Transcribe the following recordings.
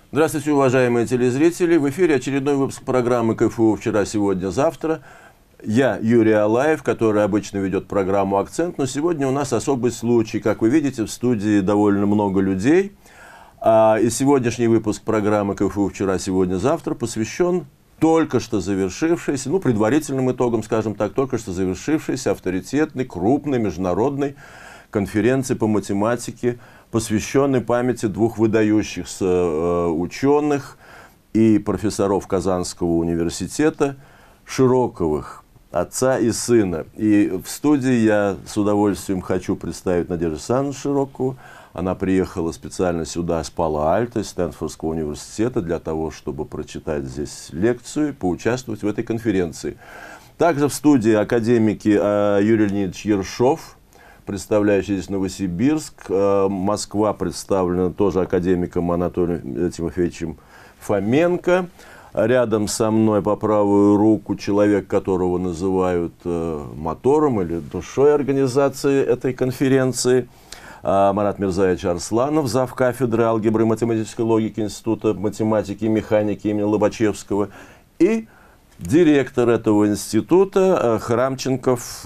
Здравствуйте, уважаемые телезрители. В эфире очередной выпуск программы КФУ «Вчера, сегодня, завтра». Я Юрий Алаев, который обычно ведет программу «Акцент», но сегодня у нас особый случай. Как вы видите, в студии довольно много людей. И сегодняшний выпуск программы КФУ «Вчера, сегодня, завтра» посвящен только что завершившейся, предварительным итогам, скажем так, только что завершившейся авторитетной, крупной международной конференции по математике, посвященной памяти двух выдающихся ученых и профессоров Казанского университета, Широковых, отца и сына. И в студии я с удовольствием хочу представить Надежду Александровну Широкову. Она приехала специально сюда с Пало-Альто, из Стэнфордского университета, для того, чтобы прочитать здесь лекцию и поучаствовать в этой конференции. Также в студии академики Юрий Леонидович Ершов, представляющий здесь Новосибирск. Москва представлена тоже академиком Анатолием Тимофеевичем Фоменко. Рядом со мной по правую руку человек, которого называют мотором или душой организации этой конференции, Марат Мирзаевич Арсланов, зав. Кафедры алгебры и математической логики Института математики и механики имени Лобачевского, и директор этого института Храмченков,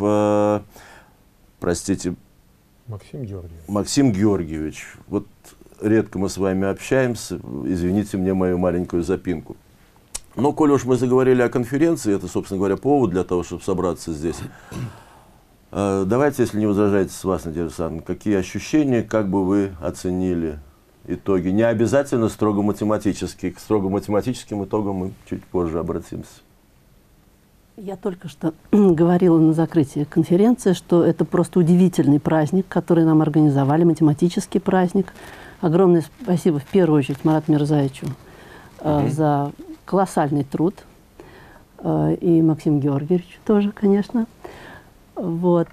простите, Максим Георгиевич. Вот редко мы с вами общаемся, извините мне мою маленькую запинку. Но, коль уж мы заговорили о конференции, это, собственно говоря, повод для того, чтобы собраться здесь. Давайте, если не возражаете, с вас, Надежда Александровна, какие ощущения, как бы вы оценили итоги? Не обязательно строго математические. К строго математическим итогам мы чуть позже обратимся. Я только что говорила на закрытии конференции, что это просто удивительный праздник, который нам организовали, математический праздник. Огромное спасибо в первую очередь Марату Мирзаевичу за колоссальный труд. И Максиму Георгиевичу тоже, конечно. Вот.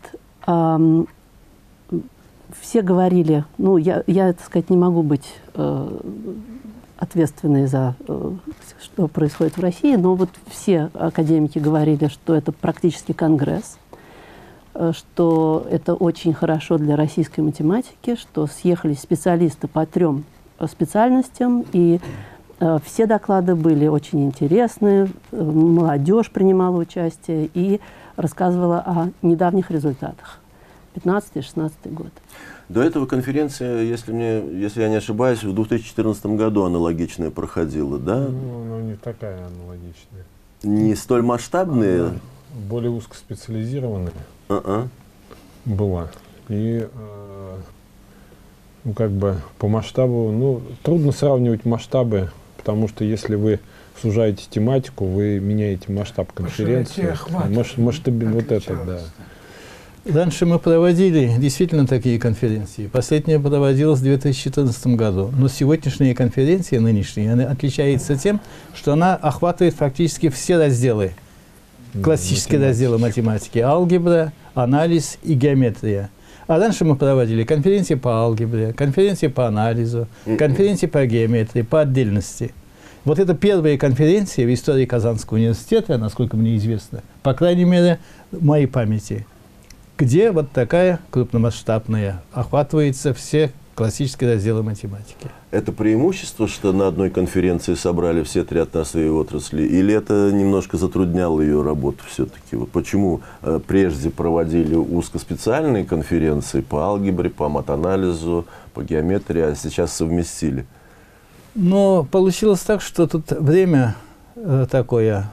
Все говорили, я, так сказать, не могу быть ответственной за что происходит в России, но вот все академики говорили, что это практически конгресс, что это очень хорошо для российской математики, что съехались специалисты по 3 специальностям, и все доклады были очень интересные, молодежь принимала участие и рассказывала о недавних результатах. 15-16 год. До этого конференция, если я не ошибаюсь, в 2014 году аналогичная проходила, да? Не такая аналогичная. Не столь масштабная? Она более узкоспециализированная была. И как бы по масштабу, трудно сравнивать масштабы, потому что если вы сужаете тематику, вы меняете масштаб конференции. Вот это, да. Раньше мы проводили действительно такие конференции. Последняя проводилась в 2014 году. Но сегодняшняя конференция, нынешняя, она отличается тем, что она охватывает фактически все разделы. Классические разделы математики. Алгебра, анализ и геометрия. А раньше мы проводили конференции по алгебре, конференции по анализу, конференции по геометрии, по отдельности. Вот это первая конференция в истории Казанского университета, насколько мне известно, по крайней мере, в моей памяти, где вот такая крупномасштабная охватывается все классические разделы математики. Это преимущество, что на одной конференции собрали все 3 отрасли и отрасли, или это немножко затрудняло ее работу все-таки? Вот почему прежде проводили узкоспециальные конференции по алгебре, по матанализу, по геометрии, а сейчас совместили? Но получилось так, что тут время такое,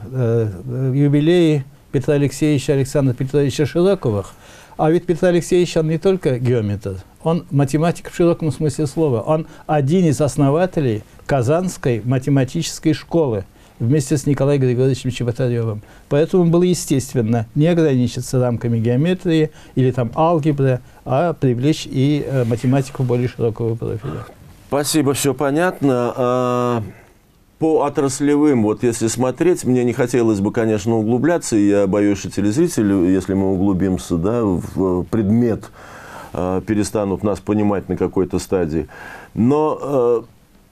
юбилеи Петра Алексеевича, Александра Петровича Широковых. А ведь Петр Алексеевич, он не только геометр, он математик в широком смысле слова. Он один из основателей Казанской математической школы вместе с Николаем Григорьевичем Чеботаревым. Поэтому было естественно не ограничиться рамками геометрии или там алгебры, а привлечь и математику более широкого профиля. Спасибо, все понятно. По отраслевым, вот если смотреть, мне не хотелось бы, конечно, углубляться, и я боюсь, что телезрители, если мы углубимся, да, в предмет, перестанут нас понимать на какой-то стадии. Но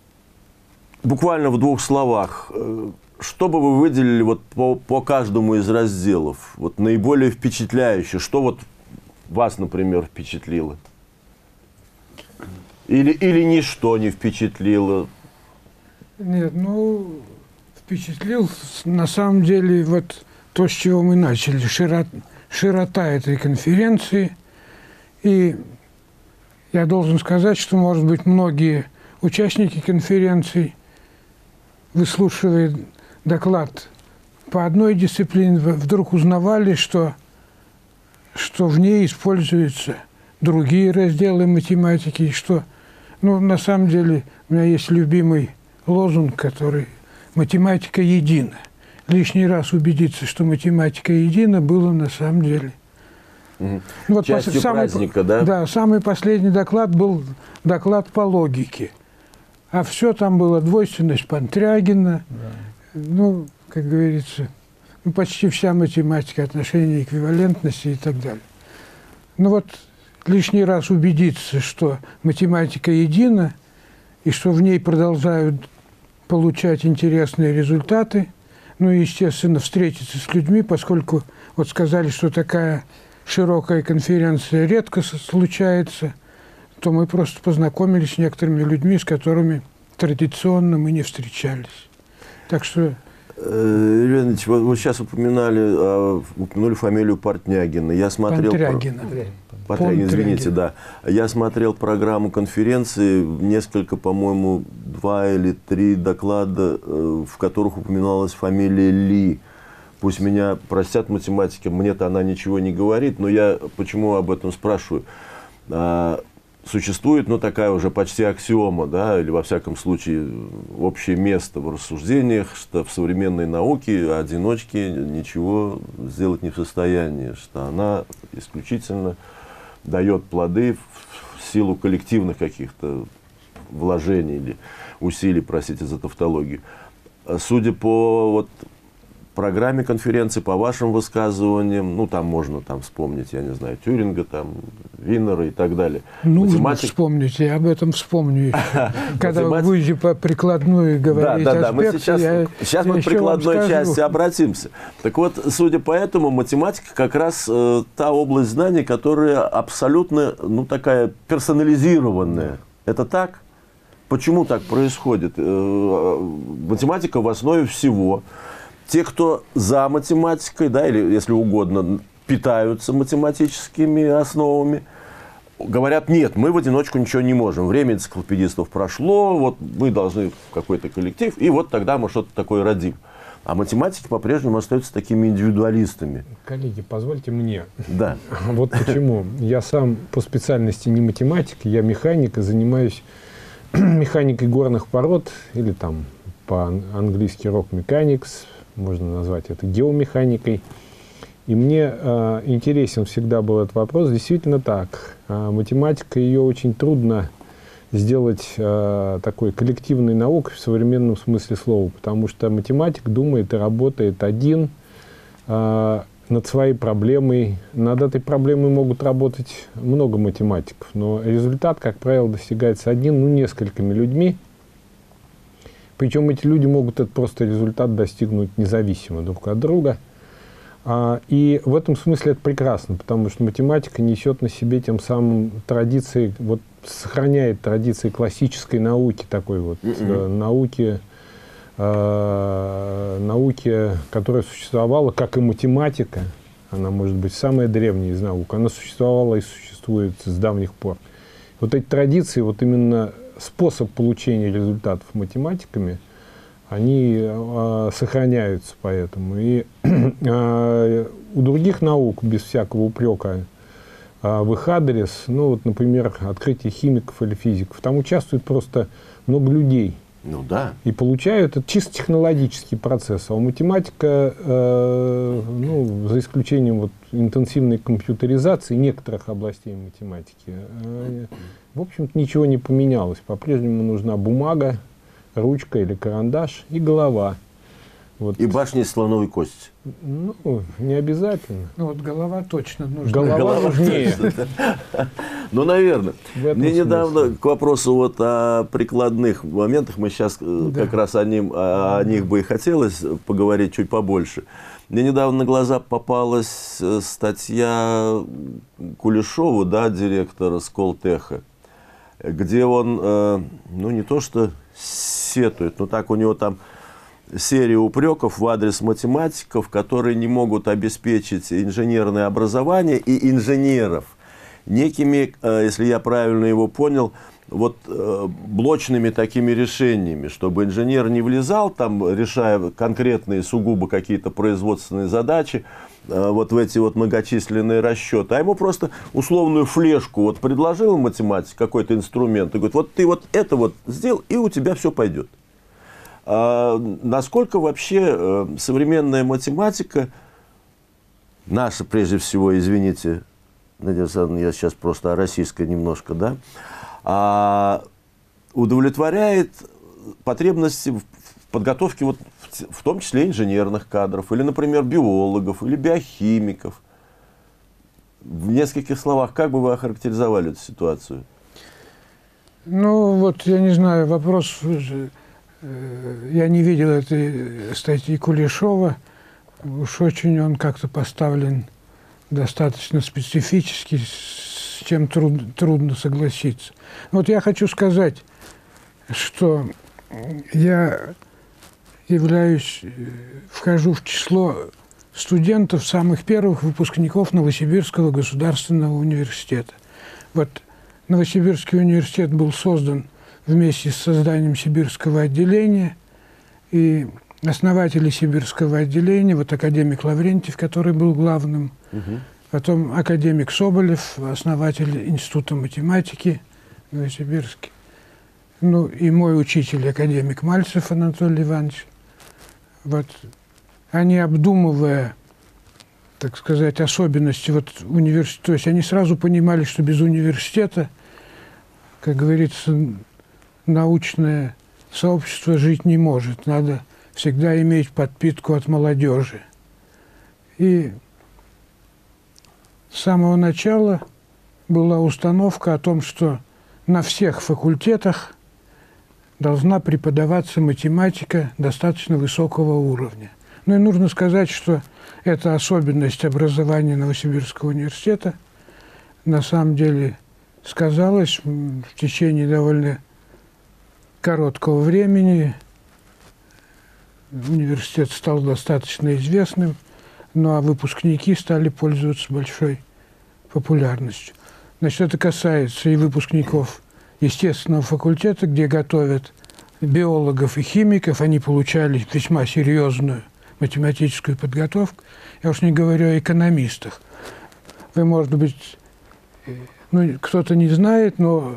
буквально в 2 словах, что бы вы выделили вот по каждому из разделов, вот наиболее впечатляюще, что вот вас, например, впечатлило? Или ничто не впечатлило? Нет, ну, впечатлил, на самом деле, вот то, с чего мы начали, широта этой конференции. И я должен сказать, что, может быть, многие участники конференции, выслушивая доклад по одной дисциплине, вдруг узнавали, что в ней используются другие разделы математики, и что, ну, на самом деле, у меня есть любимый лозунг, который «математика едина». Лишний раз убедиться, что математика едина, было на самом деле. Ну, вот частью праздника, да? Да, самый последний доклад был доклад по логике. А все там было двойственность Пантрягина, ну, как говорится, ну, почти вся математика, отношения эквивалентности и так далее. Ну вот лишний раз убедиться, что математика едина, и что в ней продолжают получать интересные результаты. Ну и, естественно, встретиться с людьми, поскольку вот сказали, что такая широкая конференция редко случается, то мы просто познакомились с некоторыми людьми, с которыми традиционно мы не встречались. Так что... Юрий Ильич, вы сейчас упомянули фамилию Портнягина. Я смотрел... Пантрягина. Портнягин, извините, да. Я смотрел программу конференции, несколько, по-моему, 2 или 3 доклада, в которых упоминалась фамилия Ли. Пусть меня простят математики, мне-то она ничего не говорит, но я почему об этом спрашиваю? Существует, ну, такая уже почти аксиома, да, или, во всяком случае, общее место в рассуждениях, что в современной науке одиночки ничего сделать не в состоянии, что она исключительно дает плоды в силу коллективных каких-то вложений или усилий, простите за тавтологию. Судя по вот программе конференции, по вашим высказываниям, ну, там можно вспомнить, я не знаю, Тьюринга, там, Винера и так далее. Нужно вспомнить, я об этом вспомню еще. Когда вы будете по прикладной говорить да, мы сейчас мы к прикладной части обратимся. Так вот, судя по этому, математика как раз та область знаний, которая абсолютно, ну, такая персонализированная. Это так? Почему так происходит? Математика в основе всего. Те, кто за математикой, да, или, если угодно, питаются математическими основами, говорят, нет, мы в одиночку ничего не можем. Время энциклопедистов прошло, вот мы должны в какой-то коллектив, и вот тогда мы что-то такое родим. А математики по-прежнему остаются такими индивидуалистами. Коллеги, позвольте мне. Да. Вот почему. Я сам по специальности не математик, я механик и занимаюсь механикой горных пород, или там по-английски rock mechanics, можно назвать это геомеханикой. И мне интересен всегда был этот вопрос. Действительно так. Математика, ее очень трудно сделать такой коллективной наукой в современном смысле слова, потому что математик думает и работает один над своей проблемой. Над этой проблемой могут работать много математиков, но результат, как правило, достигается несколькими людьми. Причем эти люди могут этот просто результат достигнуть независимо друг от друга. И в этом смысле это прекрасно, потому что математика несет на себе тем самым традиции, вот сохраняет традиции классической науки, такой вот науки, которая существовала, как и математика. Она, может быть, самая древняя из наук. Она существовала и существует с давних пор. Вот эти традиции, вот именно способ получения результатов математиками, они сохраняются поэтому. И у других наук, без всякого упрека в их адрес, ну вот, например, открытие химиков или физиков, там участвует просто много людей. Ну да. И получают это чисто технологический процесс. А у математика, ну, за исключением вот интенсивной компьютеризации некоторых областей математики, в общем-то, ничего не поменялось. По-прежнему нужна бумага, ручка или карандаш и голова. Вот. И башня из слоновой кости. Ну, не обязательно. Ну, вот голова точно нужна. Голова нужнее. Ну, наверное. Мне недавно к вопросу вот о прикладных моментах, мы сейчас как раз о них бы и хотелось поговорить чуть побольше. Мне недавно на глаза попалась статья Кулешова, да, директора Сколтеха, где он, ну, не то что сетует. Ну так у него там серия упреков в адрес математиков, которые не могут обеспечить инженерное образование и инженеров некими, если я правильно его понял, вот блочными такими решениями, чтобы инженер не влезал, там, решая конкретные сугубо какие-то производственные задачи, вот в эти вот многочисленные расчеты, а ему просто условную флешку вот предложил математик, какой-то инструмент, и говорит, вот ты вот это вот сделал, и у тебя все пойдет. Насколько вообще современная математика, наша прежде всего, извините, Надежда Александровна, я сейчас просто российская немножко, да, удовлетворяет потребности в подготовке, вот, в том числе инженерных кадров, или, например, биологов, или биохимиков. В нескольких словах, как бы вы охарактеризовали эту ситуацию? Ну, вот, я не знаю, вопрос, я не видел этой статьи Кулешова, уж очень он как-то поставлен достаточно специфически, с чем трудно согласиться. Вот я хочу сказать, что я вхожу в число студентов, самых первых выпускников Новосибирского государственного университета. Вот Новосибирский университет был создан вместе с созданием Сибирского отделения, и основатели Сибирского отделения, вот академик Лаврентьев, который был главным, потом академик Соболев, основатель Института математики Новосибирский, ну и мой учитель, академик Мальцев Анатолий Иванович. Вот они, обдумывая, так сказать, особенности вот университета, то есть они сразу понимали, что без университета, как говорится, научное сообщество жить не может. Надо всегда иметь подпитку от молодежи. И с самого начала была установка о том, что на всех факультетах должна преподаваться математика достаточно высокого уровня. Ну и нужно сказать, что эта особенность образования Новосибирского университета на самом деле сказалась в течение довольно короткого времени. Университет стал достаточно известным, ну а выпускники стали пользоваться большой популярностью. Значит, это касается и выпускников естественного факультета, где готовят биологов и химиков. Они получали весьма серьезную математическую подготовку. Я уж не говорю о экономистах. Вы, может быть, ну, кто-то не знает, но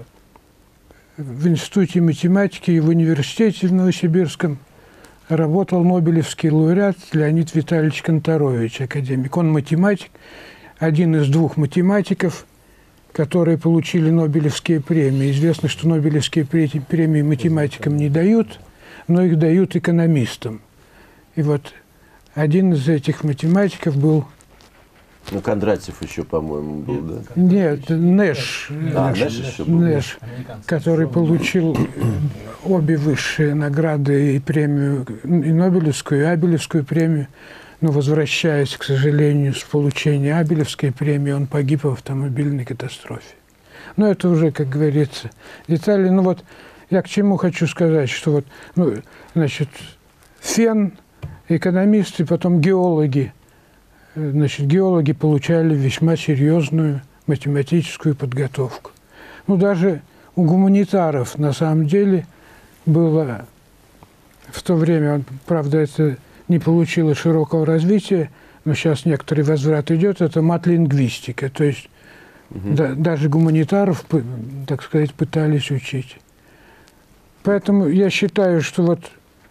в Институте математики и в университете в Новосибирском работал нобелевский лауреат Леонид Витальевич Конторович, академик. Он математик, один из двух математиков, которые получили Нобелевские премии. Известно, что Нобелевские премии математикам не дают, но их дают экономистам. И вот один из этих математиков был... Ну, Кондратьев еще, по-моему, был, да? Нет, Нэш. Нэш еще был. Нэш, который получил обе высшие награды, и премию, и Нобелевскую, и Абелевскую премию. Но, возвращаясь, к сожалению, с получения Абелевской премии, он погиб в автомобильной катастрофе. Но это уже, как говорится, детали. Ну вот, я к чему хочу сказать, что вот, ну, значит, Фен, экономисты, потом геологи. Значит, геологи получали весьма серьезную математическую подготовку. Ну, даже у гуманитаров, на самом деле, было в то время, правда, это не получило широкого развития, но сейчас некоторый возврат идет, это мат-лингвистика. То есть даже гуманитаров, так сказать, пытались учить. Поэтому я считаю, что вот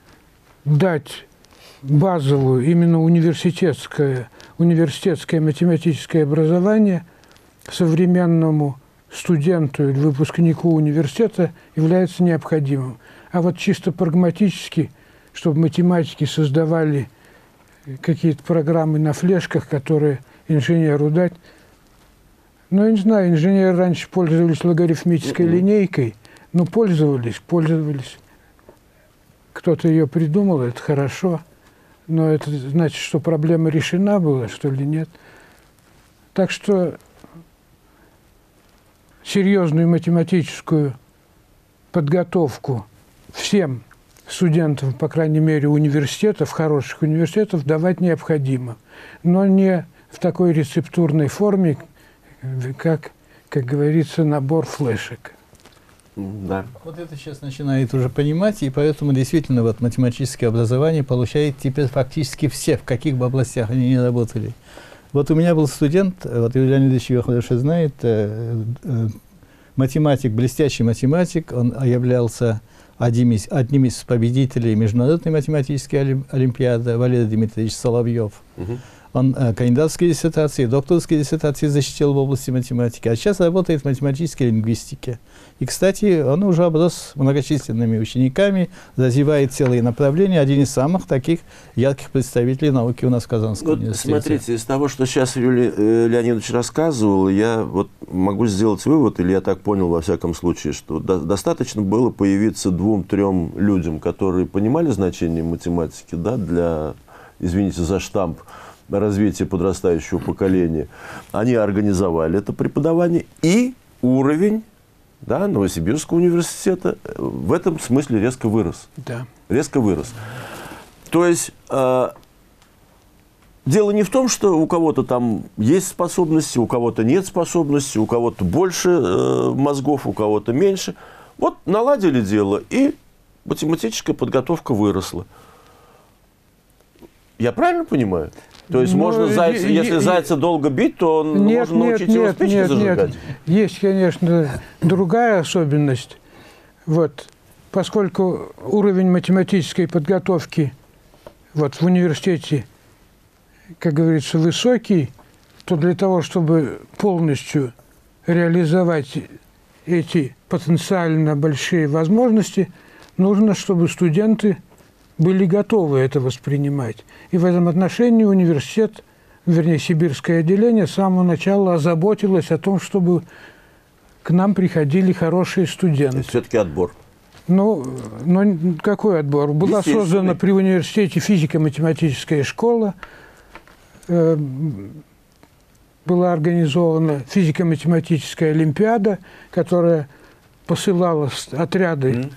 дать базовую, именно университетское математическое образование современному студенту или выпускнику университета является необходимым. А вот чисто прагматически, чтобы математики создавали какие-то программы на флешках, которые инженеру дать. Ну, я не знаю, инженеры раньше пользовались логарифмической линейкой, но пользовались. Кто-то ее придумал, это хорошо. Но это значит, что проблема решена была, что ли, нет. Так что серьезную математическую подготовку всем студентам, по крайней мере, университетов, хороших университетов, давать необходимо, но не в такой рецептурной форме, как говорится, набор флешек. Да. Вот это сейчас начинает уже понимать, и поэтому действительно вот математическое образование получает теперь фактически все, в каких бы областях они ни работали. Вот у меня был студент, вот Юрий Леонидович его хорошо знает, математик, блестящий математик, он являлся одним из победителей Международной математической олимпиады, Валерий Дмитриевич Соловьев. Он кандидатские диссертации, докторские диссертации защитил в области математики, а сейчас работает в математической лингвистике. И, кстати, он уже оброс многочисленными учениками, развивает целые направления, один из самых таких ярких представителей науки у нас в Казанском университете. Смотрите, из того, что сейчас Юрий Леонидович рассказывал, я вот могу сделать вывод, или я так понял во всяком случае, что достаточно было появиться 2-3 людям, которые понимали значение математики, да, для, извините за штамп, развития подрастающего поколения. Они организовали это преподавание, и уровень, да, Новосибирского университета в этом смысле резко вырос. Да. Резко вырос. То есть дело не в том, что у кого-то там есть способности, у кого-то нет способности, у кого-то больше мозгов, у кого-то меньше. Вот наладили дело, и математическая подготовка выросла. Я правильно понимаю? То есть можно зайца, если зайца долго бить, то можно научить его спички зажигать? Нет. Есть, конечно, другая особенность. Вот, поскольку уровень математической подготовки вот, в университете, как говорится, высокий, то для того, чтобы полностью реализовать эти потенциально большие возможности, нужно, чтобы студенты были готовы это воспринимать. И в этом отношении университет, вернее, сибирское отделение с самого начала озаботилось о том, чтобы к нам приходили хорошие студенты. Все-таки отбор. Ну, какой отбор? Была создана при университете физико-математическая школа, была организована физико-математическая олимпиада, которая посылала отряды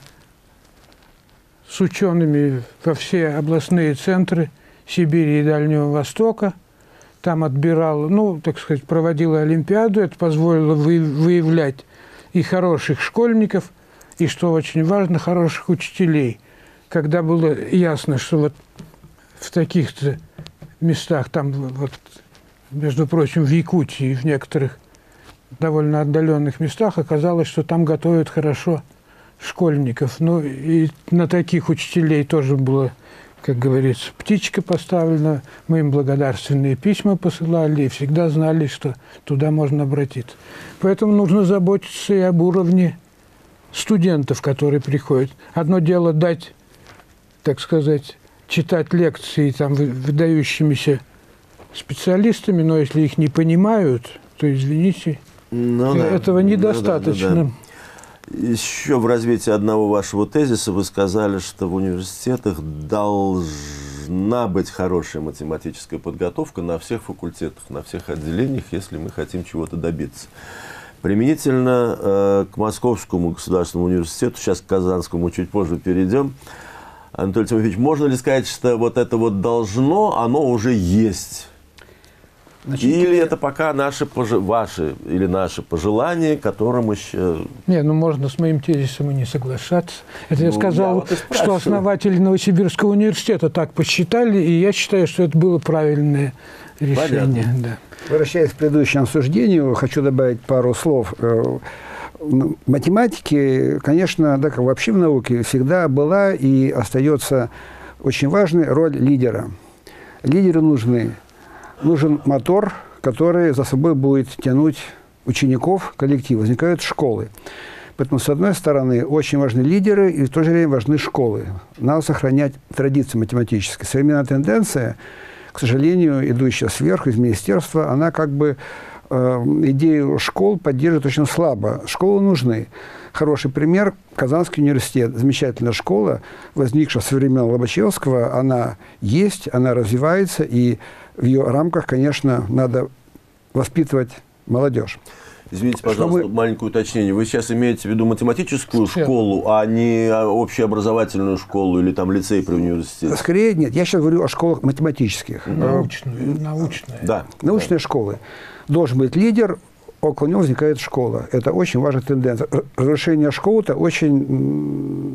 с учеными во все областные центры Сибири и Дальнего Востока. Там отбирала, ну, так сказать, проводила олимпиаду. Это позволило выявлять и хороших школьников, и, что очень важно, хороших учителей. Когда было ясно, что вот в таких-то местах, там, вот, между прочим, в Якутии, в некоторых довольно отдаленных местах, оказалось, что там готовят хорошо школьников. Ну, и на таких учителей тоже было, как говорится, птичка поставлена. Мы им благодарственные письма посылали и всегда знали, что туда можно обратиться. Поэтому нужно заботиться и об уровне студентов, которые приходят. Одно дело дать, так сказать, читать лекции там выдающимися специалистами, но если их не понимают, то, извините, этого недостаточно. Еще в развитии одного вашего тезиса вы сказали, что в университетах должна быть хорошая математическая подготовка на всех факультетах, на всех отделениях, если мы хотим чего-то добиться. Применительно к Московскому государственному университету, сейчас к Казанскому чуть позже перейдем. Анатолий Тимофеевич, можно ли сказать, что вот это вот должно, оно уже есть? Значит, или это пока ваши или наши пожелания, которым еще... Не, ну можно с моим тезисом и не соглашаться. Это я сказал, что основатели Новосибирского университета так посчитали, и я считаю, что это было правильное решение. Да. Возвращаясь к предыдущему обсуждению, хочу добавить пару слов. В математике, конечно, да, как вообще в науке, всегда была и остается очень важной роль лидера. Лидеры нужны. Нужен мотор, который за собой будет тянуть учеников, коллектив. Возникают школы. Поэтому, с одной стороны, очень важны лидеры, и в то же время важны школы. Надо сохранять традиции математические. Современная тенденция, к сожалению, идущая сверху, из министерства, она как бы идею школ поддерживает очень слабо. Школы нужны. Хороший пример – Казанский университет. Замечательная школа, возникшая со времен Лобачевского. Она есть, она развивается, и в ее рамках, конечно, надо воспитывать молодежь. Извините, пожалуйста, маленькое уточнение. Вы сейчас имеете в виду математическую школу, а не общеобразовательную школу или там лицей при университете? Скорее нет. Я сейчас говорю о школах математических. Научные. Да. Научные школы. Должен быть лидер, около него возникает школа. Это очень важная тенденция. Разрушение школы – это очень…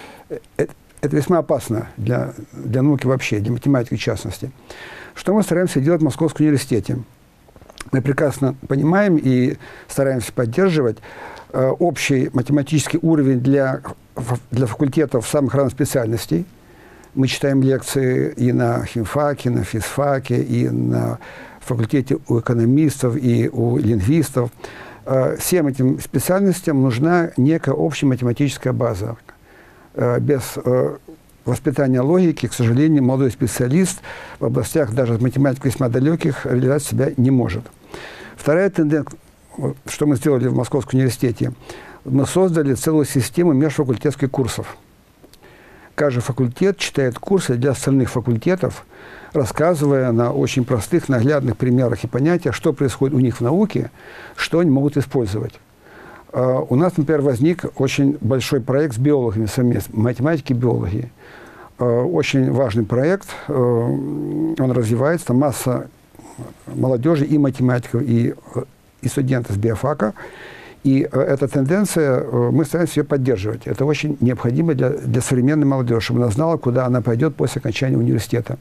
Это весьма опасно для науки вообще, для математики в частности. Что мы стараемся делать в Московском университете? Мы прекрасно понимаем и стараемся поддерживать общий математический уровень для факультетов самых разных специальностей. Мы читаем лекции и на химфаке, на физфаке, и на факультете у экономистов, и у лингвистов. Всем этим специальностям нужна некая общая математическая база. Без воспитания логики, к сожалению, молодой специалист в областях даже математики весьма далеких реализовать себя не может. Вторая тенденция, что мы сделали в Московском университете, мы создали целую систему межфакультетских курсов. Каждый факультет читает курсы для остальных факультетов, рассказывая на очень простых, наглядных примерах и понятиях, что происходит у них в науке, что они могут использовать. У нас, например, возник очень большой проект с биологами совместно, математики и биологи. Очень важный проект, он развивается, там масса молодежи и математиков, и студентов с биофака. И эта тенденция, мы стараемся ее поддерживать. Это очень необходимо для современной молодежи, чтобы она знала, куда она пойдет после окончания университета.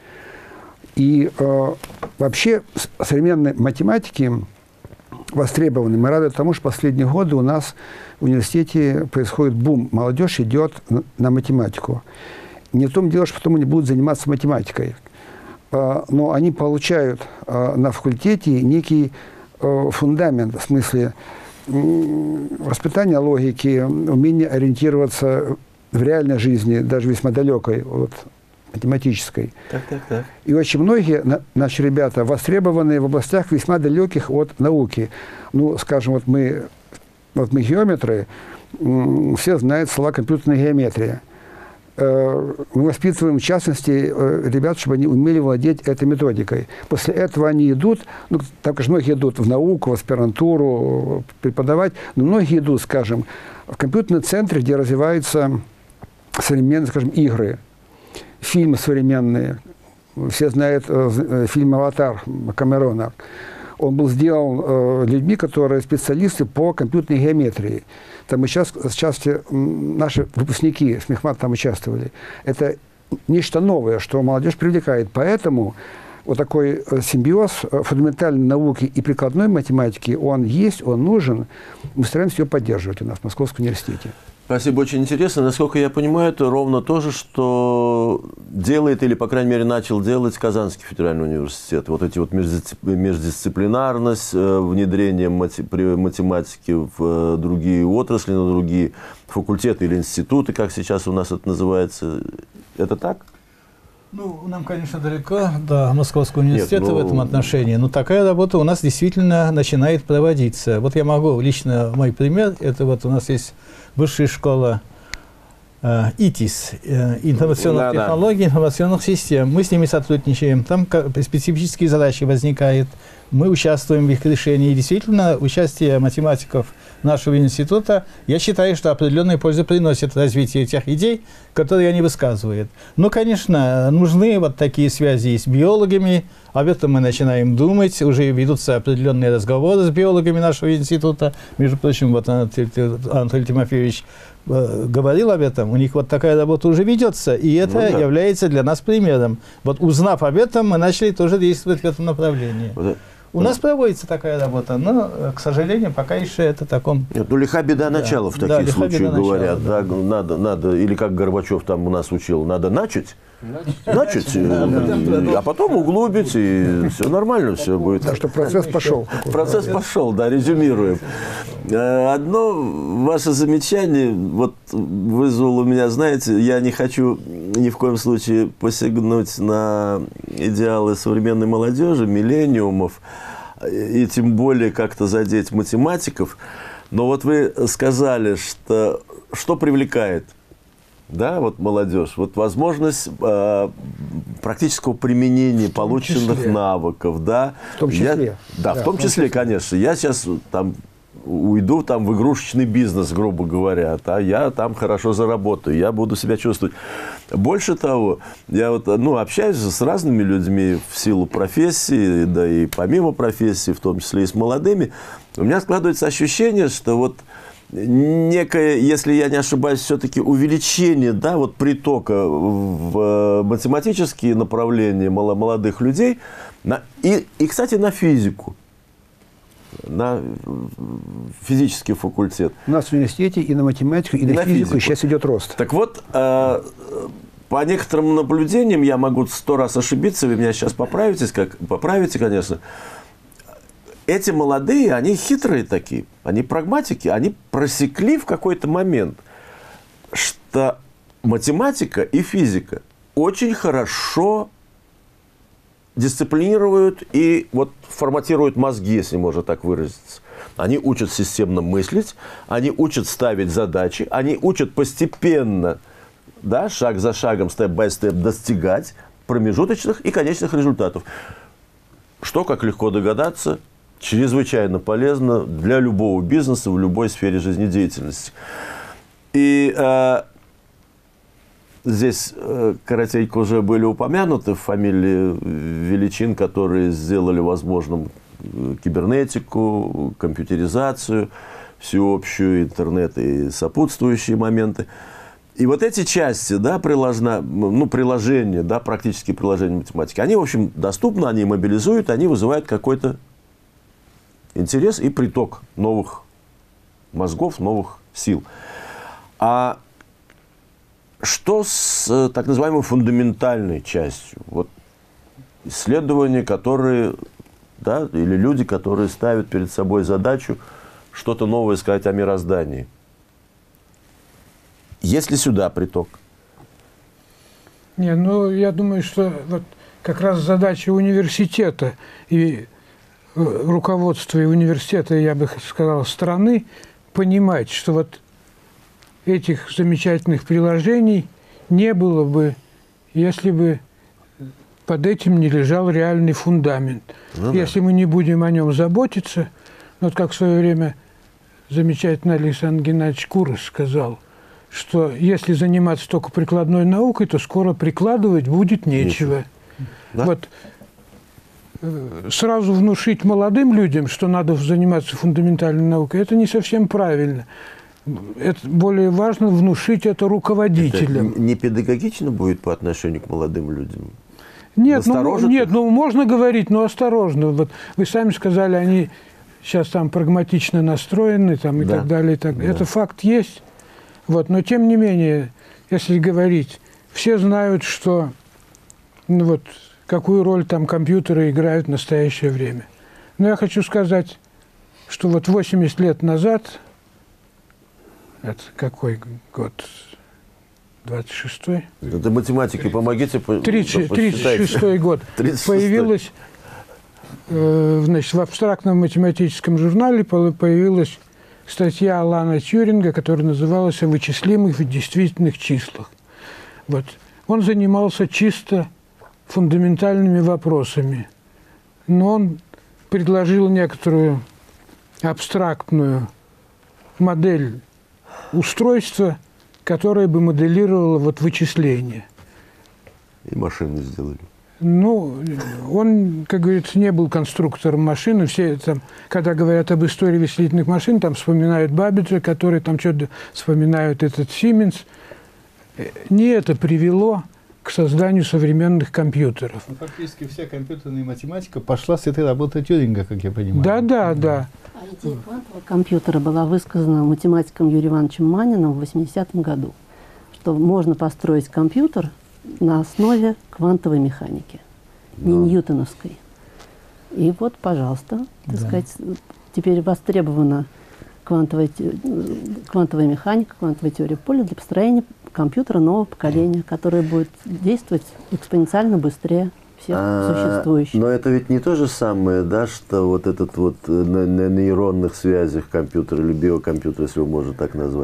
И вообще современные математики востребованы. Мы рады тому, что в последние годы у нас в университете происходит бум. Молодежь идет на математику. Не в том дело, что потом они будут заниматься математикой. Но они получают на факультете некий фундамент, в смысле воспитания логики, умение ориентироваться в реальной жизни, даже весьма далекой от математической. Так. И очень многие наши ребята востребованы в областях весьма далеких от науки. Ну, скажем, вот мы геометры, все знают слова компьютерная геометрия. Мы воспитываем, в частности, ребят, чтобы они умели владеть этой методикой. После этого они идут, ну, так как многие идут в науку, в аспирантуру, преподавать, но многие идут, скажем, в компьютерный центр, где развиваются современные, скажем, игры, фильмы современные. Все знают фильм «Аватар» Камерона. Он был сделан людьми, которые специалисты по компьютерной геометрии. Там и сейчас наши выпускники с Мехмат там участвовали. Это нечто новое, что молодежь привлекает. Поэтому вот такой симбиоз фундаментальной науки и прикладной математики, он есть, он нужен. Мы стараемся его поддерживать у нас в Московском университете. Спасибо, очень интересно. Насколько я понимаю, это ровно то же, что делает или, по крайней мере, начал делать Казанский федеральный университет. Вот эти вот междисциплинарность, внедрение математики в другие отрасли, на другие факультеты или институты, как сейчас у нас это называется. Это так? Ну, нам, конечно, далеко до Московского университета в этом отношении, но такая работа у нас действительно начинает проводиться. Вот я могу, лично мой пример, это вот у нас есть высшая школа ИТИС, информационных технологий, информационных систем. Мы с ними сотрудничаем, там специфические задачи возникают, мы участвуем в их решении. И действительно, участие математиков нашего института, я считаю, что определенную пользу приносит развитие тех идей, которые они высказывают. Но, конечно, нужны вот такие связи с биологами, об этом мы начинаем думать, уже ведутся определенные разговоры с биологами нашего института. Между прочим, вот Анатолий Тимофеевич говорил об этом, у них вот такая работа уже ведется, и это является для нас примером. Вот узнав об этом, мы начали тоже действовать в этом направлении. У нас проводится такая работа, но, к сожалению, пока еще это в таком… Нет, ну, лиха беда начала в таких случаях говорят. Да, надо, или как Горбачев там у нас учил, надо начать, а потом углубить, и все нормально, все будет. Так что процесс пошел. Процесс пошел, да, резюмируем. Одно ваше замечание вот вызвало у меня, знаете, я не хочу ни в коем случае посягнуть на идеалы современной молодежи, миллениумов, и тем более как-то задеть математиков. Но вот вы сказали, что привлекает да, вот молодежь, вот возможность практического применения полученных навыков, да. В том числе. Да, в том числе, конечно. Я сейчас там уйду там в игрушечный бизнес, грубо говоря, а я там хорошо заработаю, я буду себя чувствовать. Больше того, я вот, общаюсь с разными людьми в силу профессии, да и помимо профессии, в том числе и с молодыми. У меня складывается ощущение, что вот некое, если я не ошибаюсь, все-таки увеличение, да, вот притока в математические направления молодых людей и, кстати, на физику. На физический факультет. У нас в университете и на математику, и на физику сейчас идет рост. Так вот, по некоторым наблюдениям, я могу 100 раз ошибиться, вы меня сейчас поправите, конечно. Эти молодые, они хитрые такие, они прагматики, они просекли в какой-то момент, что математика и физика очень хорошо дисциплинируют и вот форматируют мозги, если можно так выразиться. Они учат системно мыслить, они учат ставить задачи, они учат постепенно, да, шаг за шагом, степ-бай-степ достигать промежуточных и конечных результатов. Что, как легко догадаться, чрезвычайно полезно для любого бизнеса в любой сфере жизнедеятельности. И здесь коротенько уже были упомянуты фамилии величин, которые сделали возможным кибернетику, компьютеризацию, всеобщую, интернет и сопутствующие моменты. И вот эти части, да, приложения, да, практические приложения математики, они, в общем, доступны, они мобилизуют, они вызывают какой-то интерес и приток новых мозгов, новых сил. А что с так называемой фундаментальной частью? Вот исследования, которые, да, или люди, которые ставят перед собой задачу что-то новое сказать о мироздании. Есть ли сюда приток? Не, я думаю, что вот как раз задача университета и руководства и университета, я бы сказал, страны, понимать, что вот этих замечательных приложений не было бы, если бы под этим не лежал реальный фундамент. Если мы не будем о нем заботиться, вот как в свое время замечательно Александр Геннадьевич Курос сказал, что если заниматься только прикладной наукой, то скоро прикладывать будет нечего. Да? Вот сразу внушить молодым людям, что надо заниматься фундаментальной наукой, это не совсем правильно. Это более важно внушить это руководителям. Это не педагогично будет по отношению к молодым людям? Нет, можно говорить, но осторожно. Вот вы сами сказали, они сейчас там прагматично настроены там, и так далее. И так далее. Это факт есть. Вот, но тем не менее, если говорить, все знают, что какую роль там компьютеры играют в настоящее время. Но я хочу сказать, что вот 80 лет назад, это какой год? 26-й? Это математики, помогите. 36-й год. 36-й. Появилась, в абстрактном математическом журнале появилась статья Алана Тьюринга, которая называлась «О вычислимых и действительных числах». Вот. Он занимался чисто фундаментальными вопросами, но он предложил некоторую абстрактную модель устройства, которое бы моделировало вычисления. И машины сделали. Он, как говорится, не был конструктором машины. Все там, когда говорят об истории вычислительных машин, там вспоминают Баббиджа, который там что-то вспоминают этот Сименс. Не это привело к созданию современных компьютеров. Фактически вся компьютерная математика пошла с этой работы Тьюринга, как я понимаю. Да. А идея квантового компьютера была высказана математиком Юрием Ивановичем Маниным в 80-м году, что можно построить компьютер на основе квантовой механики, не ньютоновской. И вот, пожалуйста, так сказать, теперь востребована квантовая механика, квантовая теория поля для построения компьютера нового поколения, который будет действовать экспоненциально быстрее всех существующих. Но это ведь не то же самое, да, что вот этот на нейронных связях компьютер или биокомпьютер, если его можно так назвать.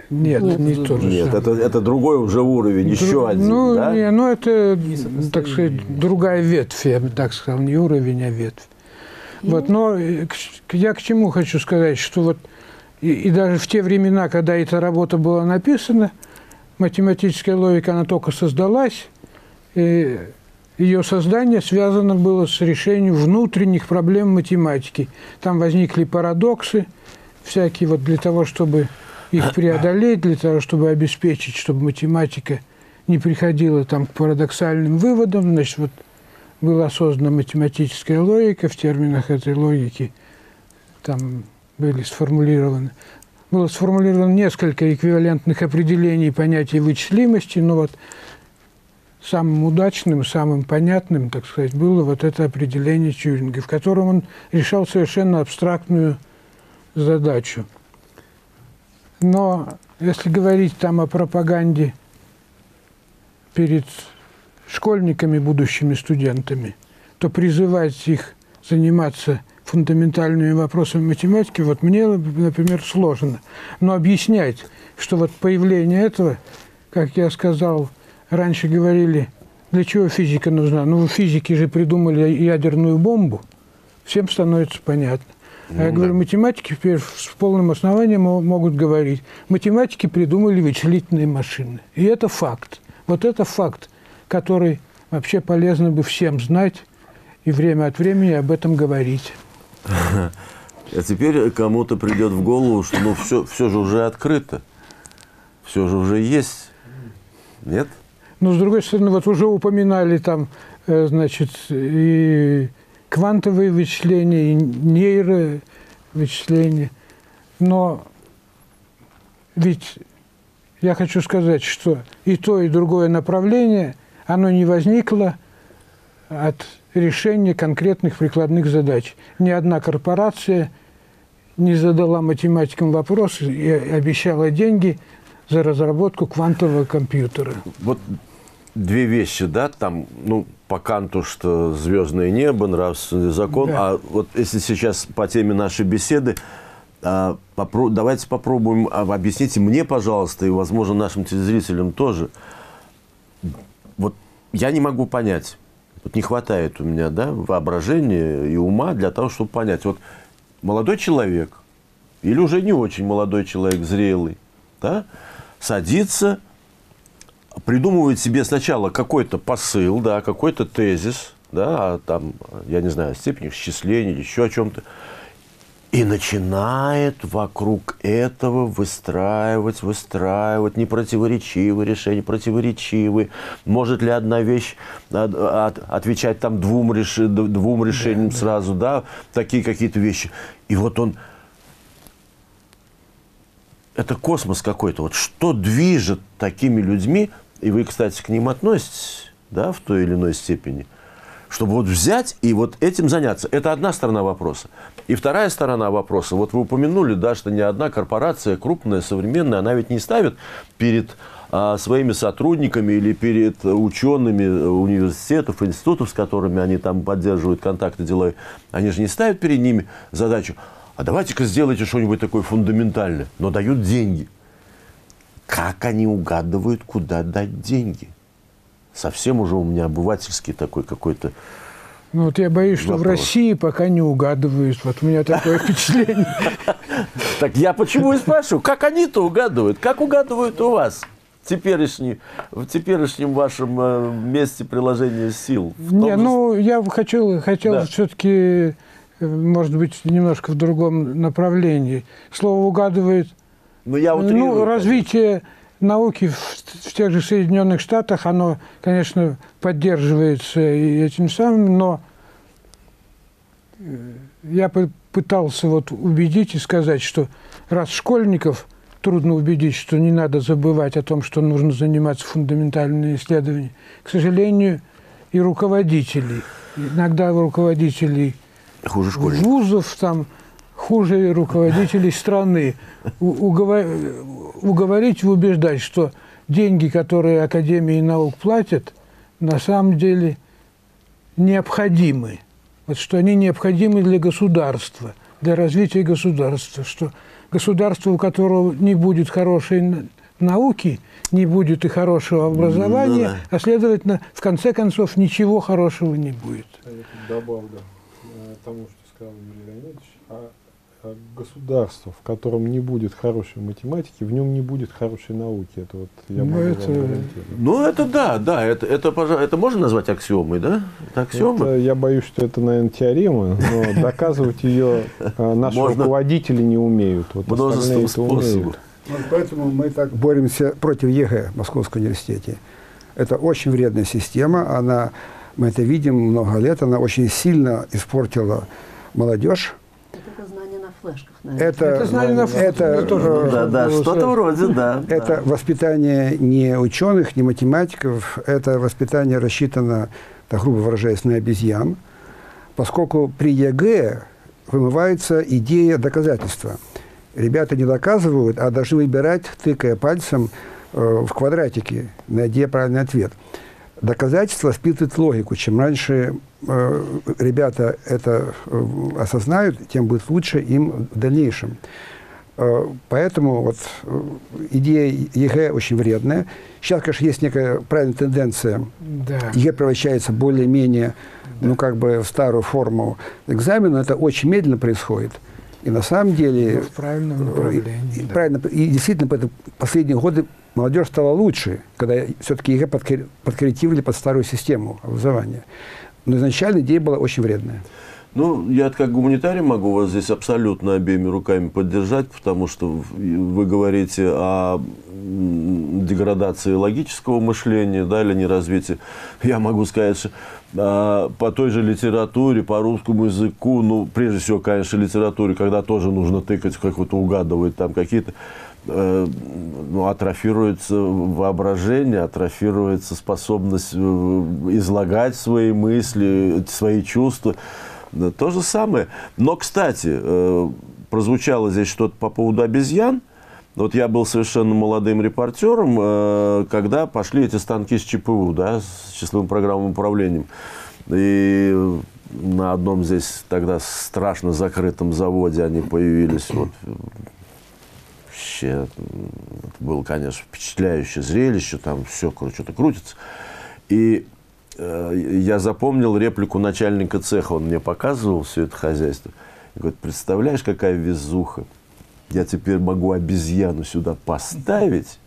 Нет, Нет. не то же Нет, самое. это другой уже уровень, еще один, Ну, да? не, ну это, так сказать, другая ветвь, я бы так сказал, не уровень, а ветвь. Вот, но я к чему хочу сказать, что вот и даже в те времена, когда эта работа была написана, математическая логика, она только создалась, и ее создание связано было с решением внутренних проблем математики. Там возникли парадоксы всякие, вот для того, чтобы их преодолеть, для того, чтобы обеспечить, чтобы математика не приходила там к парадоксальным выводам, значит, вот была создана математическая логика, в терминах этой логики там было сформулировано несколько эквивалентных определений понятия вычислимости, но вот самым удачным, самым понятным, так сказать, было вот это определение Тьюринга, в котором он решал совершенно абстрактную задачу. Но если говорить там о пропаганде перед школьниками, будущими студентами, то призывать их заниматься фундаментальными вопросами математики, вот мне, например, сложно. Но объяснять, что вот появление этого, как я сказал, раньше говорили, для чего физика нужна? Ну, физики же придумали ядерную бомбу, всем становится понятно. А я говорю, математики теперь с полным основанием могут говорить, математики придумали вычислительные машины. И это факт. Вот это факт, который вообще полезно бы всем знать и время от времени об этом говорить. А теперь кому-то придет в голову, что ну все же уже открыто, все же уже есть. Нет? Но, с другой стороны, вот уже упоминали там, значит, и квантовые вычисления, и нейровычисления. Но ведь я хочу сказать, что и то, и другое направление, оно не возникло от решения конкретных прикладных задач. Ни одна корпорация не задала математикам вопрос и обещала деньги за разработку квантового компьютера. Вот две вещи, да, там, ну, по Канту, что звездное небо, нравственный закон, Да. а вот если сейчас по теме нашей беседы, давайте попробуем, объясните мне, пожалуйста, и, возможно, нашим телезрителям тоже. Вот я не могу понять, вот не хватает у меня, да, воображения и ума для того, чтобы понять. Вот молодой человек, или уже не очень молодой человек, зрелый, да, садится, придумывает себе сначала какой-то посыл, да, какой-то тезис, да, там, я не знаю, о степени исчисления, еще о чем-то, и начинает вокруг этого выстраивать непротиворечивые решения, противоречивые. Может ли одна вещь отвечать там двум решениям сразу, да, такие какие-то вещи. И вот он... Это космос какой-то. Вот что движет такими людьми, и вы, кстати, к ним относитесь, да, в той или иной степени, чтобы вот взять и вот этим заняться. Это одна сторона вопроса. И вторая сторона вопроса, вот вы упомянули, да, что ни одна корпорация крупная, современная, она ведь не ставит перед своими сотрудниками или перед учеными университетов, институтов, с которыми они там поддерживают контакты деловые, они же не ставят перед ними задачу, а давайте-ка сделайте что-нибудь такое фундаментальное, но дают деньги. Как они угадывают, куда дать деньги? Совсем уже у меня обывательский такой какой-то... Ну, вот я боюсь, что в России пока не угадывают. Вот у меня такое впечатление. Так я почему и спрашиваю, как они-то угадывают? Как угадывают у вас в теперешнем вашем месте приложения сил? Не, ну, я хотел все-таки, может быть, немножко в другом направлении. Слово «угадывает». Ну, развитие науки в тех же Соединенных Штатах, оно, конечно, поддерживается и этим самым, но я пытался вот убедить и сказать, что раз школьников трудно убедить, что не надо забывать о том, что нужно заниматься фундаментальными исследованиями, к сожалению, и руководителей, иногда руководителей вузов, там, хуже руководителей страны, уговорить и убеждать, что деньги, которые Академии наук платят, на самом деле необходимы. Вот что они необходимы для государства. для развития государства, что государство, у которого не будет хорошей науки, не будет и хорошего образования, а следовательно, в конце концов, ничего хорошего не будет. Добавлю тому, что сказал Юрий Леонидович, государство, в котором не будет хорошей математики, в нем не будет хорошей науки. Это вот я могу вам гарантировать. Ну, это да, это можно назвать аксиомой, да? Это аксиома? Это, я боюсь, что это, наверное, теорема, но доказывать ее наши руководители не умеют. Вот множеством способов. Вот поэтому мы так боремся против ЕГЭ в Московском университете. Это очень вредная система, мы это видим много лет, она очень сильно испортила молодежь. Это знание на флешках, наверное. Это знание на флешках. Да, что-то вроде, да. Это воспитание не ученых, не математиков, это воспитание рассчитано, так грубо выражаясь, на обезьян, поскольку при ЕГЭ вымывается идея доказательства. Ребята не доказывают, а должны выбирать, тыкая пальцем в квадратике, найдя правильный ответ. Доказательство впитывает логику. Чем раньше ребята это осознают, тем будет лучше им в дальнейшем. Поэтому вот идея ЕГЭ очень вредная. Сейчас, конечно, есть некая правильная тенденция. Да. ЕГЭ превращается более-менее, ну, как бы в старую форму экзамена. Это очень медленно происходит. И на самом деле... В правильном направлении. Правильно. И действительно, последние годы молодежь стала лучше, когда все-таки ЕГЭ подкорректировали под старую систему образования. Но изначально идея была очень вредная. Ну, я как гуманитарий могу вас здесь абсолютно обеими руками поддержать, потому что вы говорите о деградации логического мышления, да, или неразвитии. Я могу сказать, что по той же литературе, по русскому языку, ну, прежде всего, конечно, литературе, когда тоже нужно тыкать, как-то угадывать там какие-то, ну, атрофируется воображение, атрофируется способность излагать свои мысли, свои чувства. То же самое. Но, кстати, прозвучало здесь что-то по поводу обезьян. Вот я был совершенно молодым репортером, когда пошли эти станки с ЧПУ, да, с числовым программным управлением. И на одном здесь тогда страшно закрытом заводе они появились. Вот. Вообще, это было, конечно, впечатляющее зрелище, там все что-то крутится. И я запомнил реплику начальника цеха, он мне показывал все это хозяйство. И говорит, представляешь, какая везуха. Я теперь могу обезьяну сюда поставить,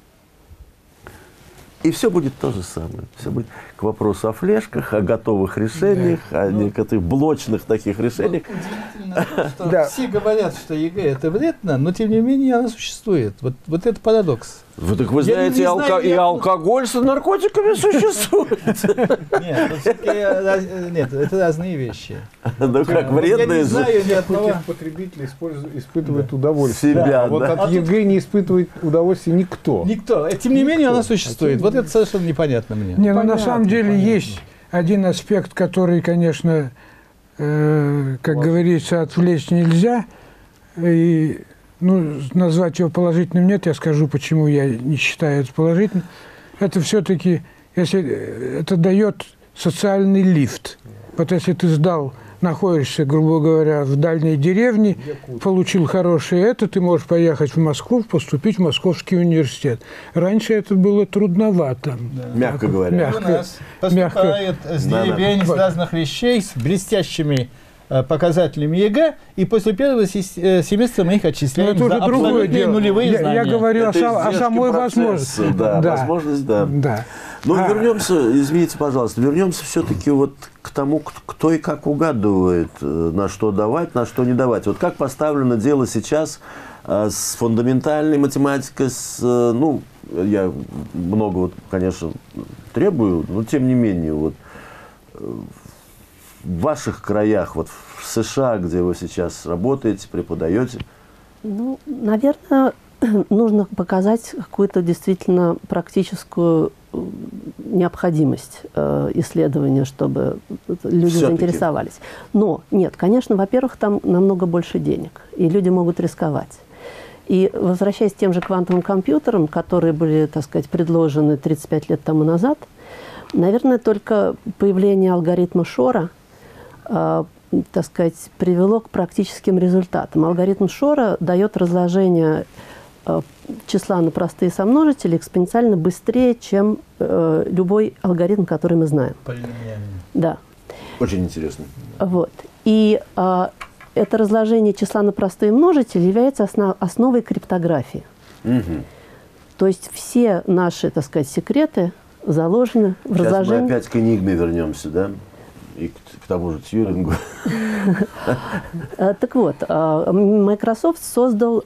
и все будет то же самое. Все будет к вопросу о флешках, о готовых решениях, о некоторых блочных таких решениях. Удивительно, что все говорят, что ЕГЭ это вредно, но тем не менее она существует. Вот это парадокс. Вы, так вы знаете, и алкоголь с наркотиками существует. Нет, это разные вещи. Ну как, вредные? Я не знаю ни одного. Потребитель испытывает удовольствие. Себя, вот от ЕГЭ не испытывает удовольствия никто. Никто. Тем не менее она существует. Вот это совершенно непонятно мне. Не, ну на самом деле есть один аспект, который, конечно, как говорится, отвлечь нельзя. И, ну, назвать его положительным нет, я скажу, почему я не считаю это положительным. Это все-таки, если это дает социальный лифт. Вот если ты находишься, грубо говоря, в дальней деревне, получил хорошее это, ты можешь поехать в Москву, поступить в Московский университет. Раньше это было трудновато. Да. Мягко говоря. У нас поступают с деревень, с разных вещей, с блестящими показателями ЕГЭ, и после первого семестра мы их отчисляем за абсолютные нулевые знания. Я говорю о самой возможности. Да, возможность, да. Но вернемся, извините, пожалуйста, вернемся все-таки вот к тому, кто и как угадывает, на что давать, на что не давать. Вот как поставлено дело сейчас с фундаментальной математикой, ну, я много, вот, конечно, требую, но тем не менее, вот, в ваших краях, вот в США, где вы сейчас работаете, преподаете? Ну, наверное, нужно показать какую-то действительно практическую необходимость исследования, все-таки люди заинтересовались. Но нет, конечно, во-первых, там намного больше денег, и люди могут рисковать. И возвращаясь к тем же квантовым компьютерам, которые были, так сказать, предложены 35 лет тому назад, наверное, только появление алгоритма Шора так сказать, привело к практическим результатам. Алгоритм Шора дает разложение числа на простые сомножители экспоненциально быстрее, чем любой алгоритм, который мы знаем. Полиномиальный. Да. Очень интересно. Вот. И это разложение числа на простые множители является основой криптографии. Угу. То есть все наши, так сказать, секреты заложены в Сейчас разложении. мы опять к Энигме вернемся, да? И к тому же Тьюрингу. Так вот, Microsoft создал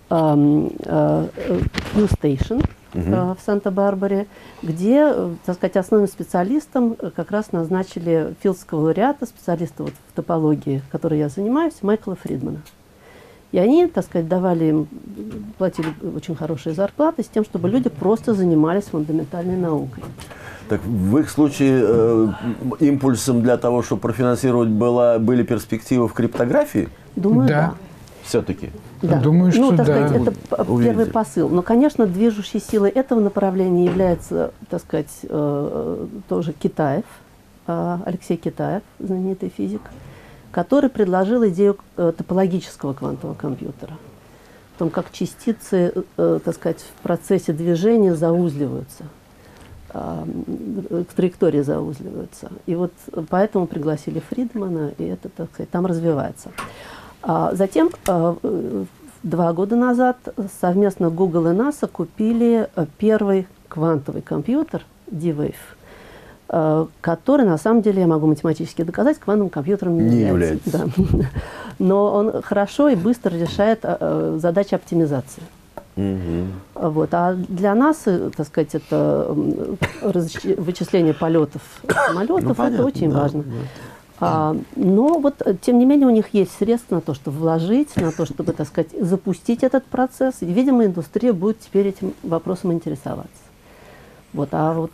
Q-Station в Санта-Барбаре, где, так сказать, основным специалистом как раз назначили филдского лауреата, специалиста вот в топологии, которой я занимаюсь, Майкла Фридмана. И они, так сказать, платили очень хорошие зарплаты с тем, чтобы люди просто занимались фундаментальной наукой. Так в их случае импульсом для того, чтобы профинансировать, были перспективы в криптографии? Думаю, Да. да. Все-таки. Да. Думаю, что так да. сказать, это Увидите. первый посыл. Но, конечно, движущей силой этого направления является, так сказать, тоже Китаев, Алексей Китаев, знаменитый физик, который предложил идею топологического квантового компьютера. В том, как частицы, так сказать, в процессе движения заузливаются, траектории заузливаются. И вот поэтому пригласили Фридмана, и это, так сказать, там развивается. Затем, 2 года назад, совместно Google и NASA купили первый квантовый компьютер D-Wave, который, на самом деле, я могу математически доказать, квантовым компьютером не является. Да. Но он хорошо и быстро решает задачи оптимизации. Вот. А для нас, так сказать, это вычисление полетов самолетов, это очень важно. Но вот, тем не менее, у них есть средства на то, чтобы вложить, на то, чтобы, так сказать, запустить этот процесс. И, видимо, индустрия будет теперь этим вопросом интересоваться. Вот. А вот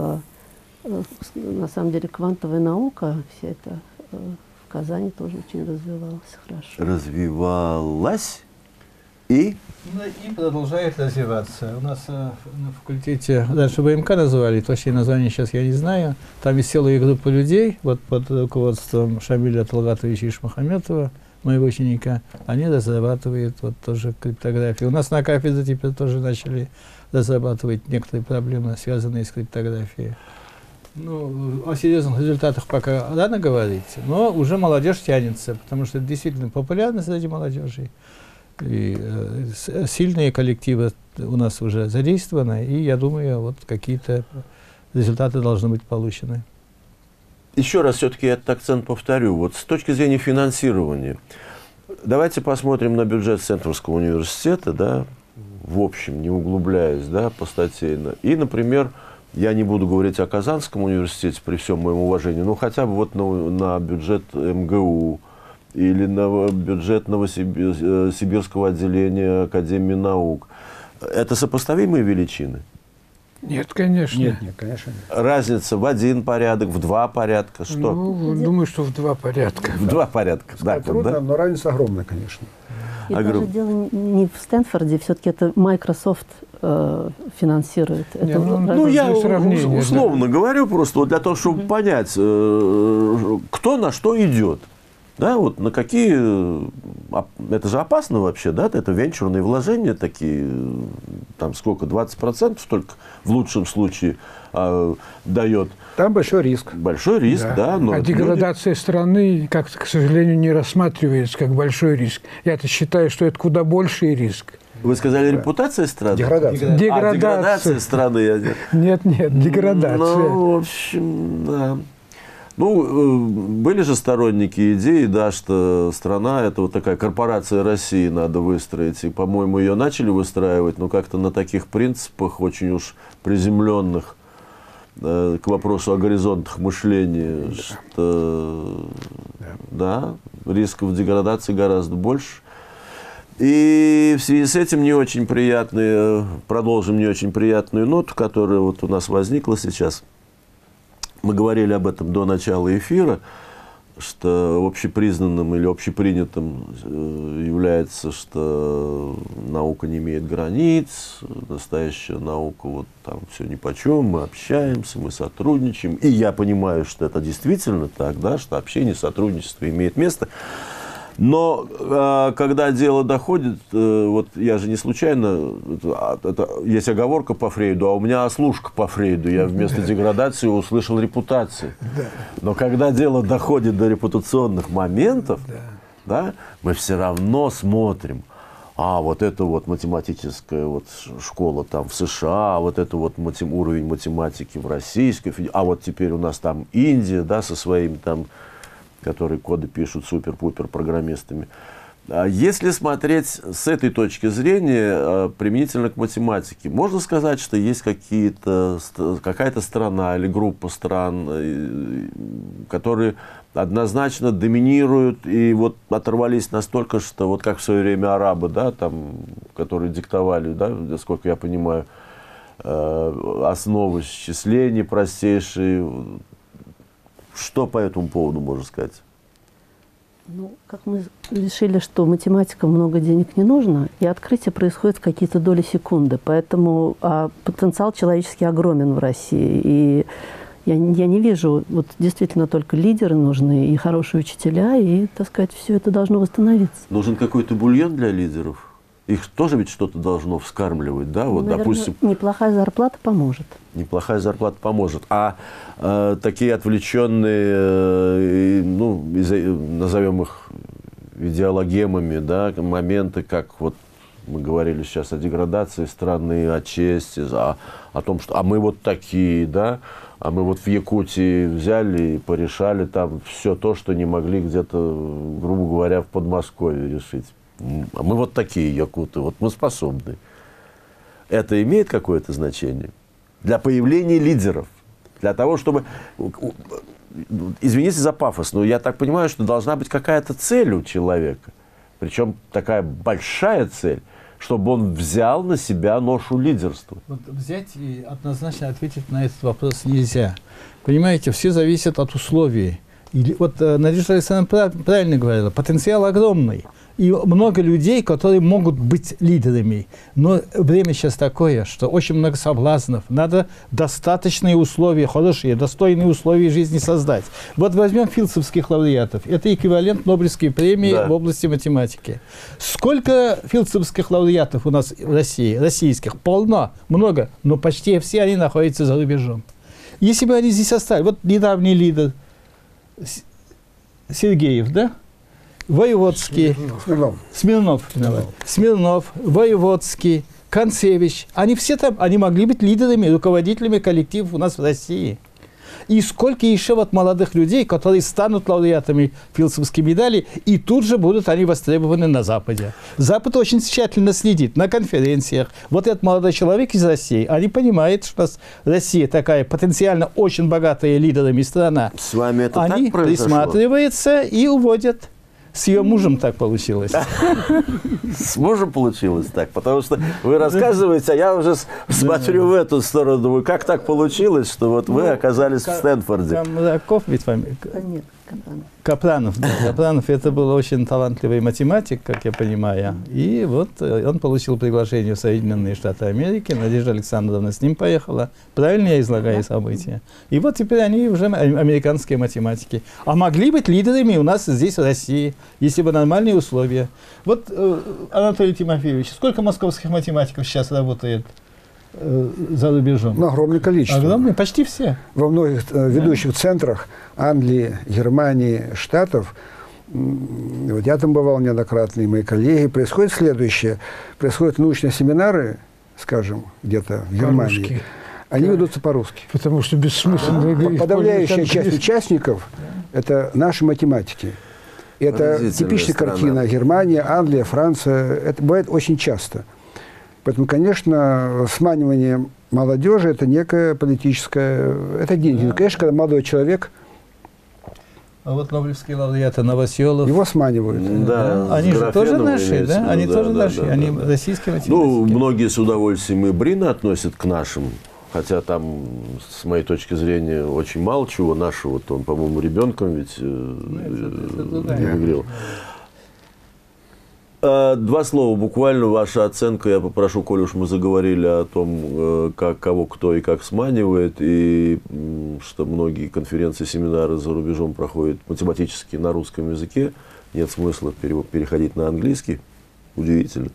на самом деле квантовая наука, вся эта в Казани тоже очень развивалась хорошо. Развивалась и? И продолжает развиваться. У нас на факультете, раньше ВМК называли, точнее название сейчас я не знаю, там есть целая группа людей, вот под руководством Шамиля Талгатовича Ишмухаметова, моего ученика, они разрабатывают вот тоже криптографию. У нас на кафедре теперь тоже начали разрабатывать некоторые проблемы, связанные с криптографией. Ну, о серьезных результатах пока рано говорить, но уже молодежь тянется, потому что это действительно популярно среди молодежи. И сильные коллективы у нас уже задействованы, и я думаю, вот какие-то результаты должны быть получены. Еще раз все-таки этот акцент повторю. Вот с точки зрения финансирования, давайте посмотрим на бюджет Центровского университета, да, в общем, не углубляясь, да, постатейно. И, например, я не буду говорить о Казанском университете при всем моем уважении, но хотя бы вот на бюджет МГУ, или на бюджет Новосибирского отделения Академии наук. Это сопоставимые величины? Нет, конечно. Нет, конечно. Разница в 1 порядок, в 2 порядка, что? Ну, думаю, что в 2 порядка. В 2 порядка, да. Трудно, Да? но разница огромная, конечно. И даже дело не в Стэнфорде, все-таки это Microsoft финансирует. Не, Это Ну, я сравнение, условно говорю, просто вот для того, чтобы понять, кто на что идет. Да, вот на какие, это же опасно вообще, да, это венчурные вложения такие, там сколько, 20% только в лучшем случае дает. Там большой риск. Большой риск, да. Но а деградация страны, как-то, к сожалению, не рассматривается как большой риск. Я-то считаю, что это куда больший риск. Вы сказали, репутация страны? Деградация. Деградация страны. Нет, деградация. Ну, в общем, да. Ну, были же сторонники идеи, да, что страна, это вот такая корпорация России надо выстроить. И, по-моему, ее начали выстраивать, но как-то на таких принципах, очень уж приземленных, к вопросу о горизонтах мышления, что, да, рисков деградации гораздо больше. И в связи с этим продолжим не очень приятную ноту, которая вот у нас возникла сейчас. Мы говорили об этом до начала эфира. что общепризнанным или общепринятым является, что наука не имеет границ, настоящая наука, вот там все нипочем, мы общаемся, мы сотрудничаем. И я понимаю, что это действительно так, да, что общение, сотрудничество имеет место. Но когда дело доходит, вот я же не случайно, это есть оговорка по Фрейду, а у меня ослушка по Фрейду, я вместо деградации услышал репутации. Но когда дело доходит до репутационных моментов, да, мы все равно смотрим, вот это вот математическая вот школа там в США, вот это вот уровень математики в Российской Федерации, а вот теперь у нас там Индия, да, со своими там, которые коды пишут супер-пупер программистами. Если смотреть с этой точки зрения, применительно к математике, можно сказать, что есть какая-то страна или группа стран, которые однозначно доминируют и вот оторвались настолько, что вот как в свое время арабы, да, там, которые диктовали, да, насколько я понимаю, основы счислений простейшие. Что по этому поводу можно сказать? Ну, как мы решили, что математикам много денег не нужно, и открытие происходит в какие-то доли секунды. Поэтому потенциал человеческий огромен в России. И я не вижу, вот действительно только лидеры нужны, и хорошие учителя, и, так сказать, все это должно восстановиться. Нужен какой-то бульон для лидеров? Их тоже ведь что-то должно вскармливать, да? Вот, наверное, допустим, неплохая зарплата поможет. Неплохая зарплата поможет. Такие отвлеченные, ну, назовем их идеологемами, да, моменты, как вот мы говорили сейчас о деградации страны, о чести, о том, что мы вот такие, да, а мы вот в Якутии взяли и порешали там все то, что не могли где-то, грубо говоря, в Подмосковье решить. А мы вот такие якуты, вот мы способны. Это имеет какое-то значение? Для появления лидеров, для того, чтобы... Извините за пафос, но я так понимаю, что должна быть какая-то цель у человека. Причем такая большая цель, чтобы он взял на себя ношу лидерства. Вот взять и однозначно ответить на этот вопрос нельзя. Понимаете, все зависит от условий. И вот Надежда Александровна правильно говорила, потенциал огромный. И много людей, которые могут быть лидерами. Но время сейчас такое, что очень много соблазнов. Надо достаточные условия, хорошие, достойные условия жизни создать. Вот возьмем филдсовских лауреатов. Это эквивалент Нобелевской премии в области математики. Сколько филдсовских лауреатов у нас в России, российских? Полно, много. Но почти все они находятся за рубежом. Если бы они здесь остались, вот недавний лидер Сергеев, да? Воеводский, Смирнов, Воеводский, Концевич. Они все там, они могли быть лидерами, руководителями коллективов у нас в России. И сколько еще вот молодых людей, которые станут лауреатами филдсовской медали, и тут же будут они востребованы на Западе. Запад очень тщательно следит на конференциях. Вот этот молодой человек из России, они понимают, что у нас Россия такая потенциально очень богатая лидерами страна. С вами это они так произошло? Присматриваются и уводят. С ее мужем так получилось. С мужем получилось так, потому что вы рассказываете, а я уже смотрю в эту сторону, думаю, как так получилось, что вот вы оказались в Стэнфорде. Камраков ведь фамилия? Нет, Капранов. Капранов, да. Капранов это был очень талантливый математик, как я понимаю. И вот он получил приглашение в Соединенные Штаты Америки. Надежда Александровна с ним поехала. Правильно я излагаю события? И вот теперь они уже американские математики. А могли быть лидерами у нас здесь, в России, если бы нормальные условия. Вот, Анатолий Тимофеевич, сколько московских математиков сейчас работает за рубежом? Ну, огромное количество. Огромное, почти все. Во многих ведущих центрах Англии, Германии, Штатов, вот я там бывал неоднократно, и мои коллеги, происходит следующее. Происходят научные семинары, скажем, где-то в Германии. Они ведутся по-русски. Потому что бессмысленно. Подавляющая часть участников – это наши математики. Это типичная картина. Германия, Англия, Франция. Это бывает очень часто. Поэтому, конечно, сманивание молодежи – это некое политическое… Это деньги. Ну, конечно, когда молодой человек… А вот нобелевские лауреаты Новоселов. Его сманивают. Да, они же тоже наши, да? Они тоже наши, они российские математики. Ну, многие с удовольствием и Брина относят к нашим Хотя там, с моей точки зрения, очень мало чего нашего. Вот он, по-моему, ребенком ведь говорил. Два слова буквально, ваша оценка, я попрошу, коль уж мы заговорили о том, как, кого кто и как сманивает, и что многие конференции, семинары за рубежом проходят математически на русском языке, нет смысла переходить на английский, удивительно.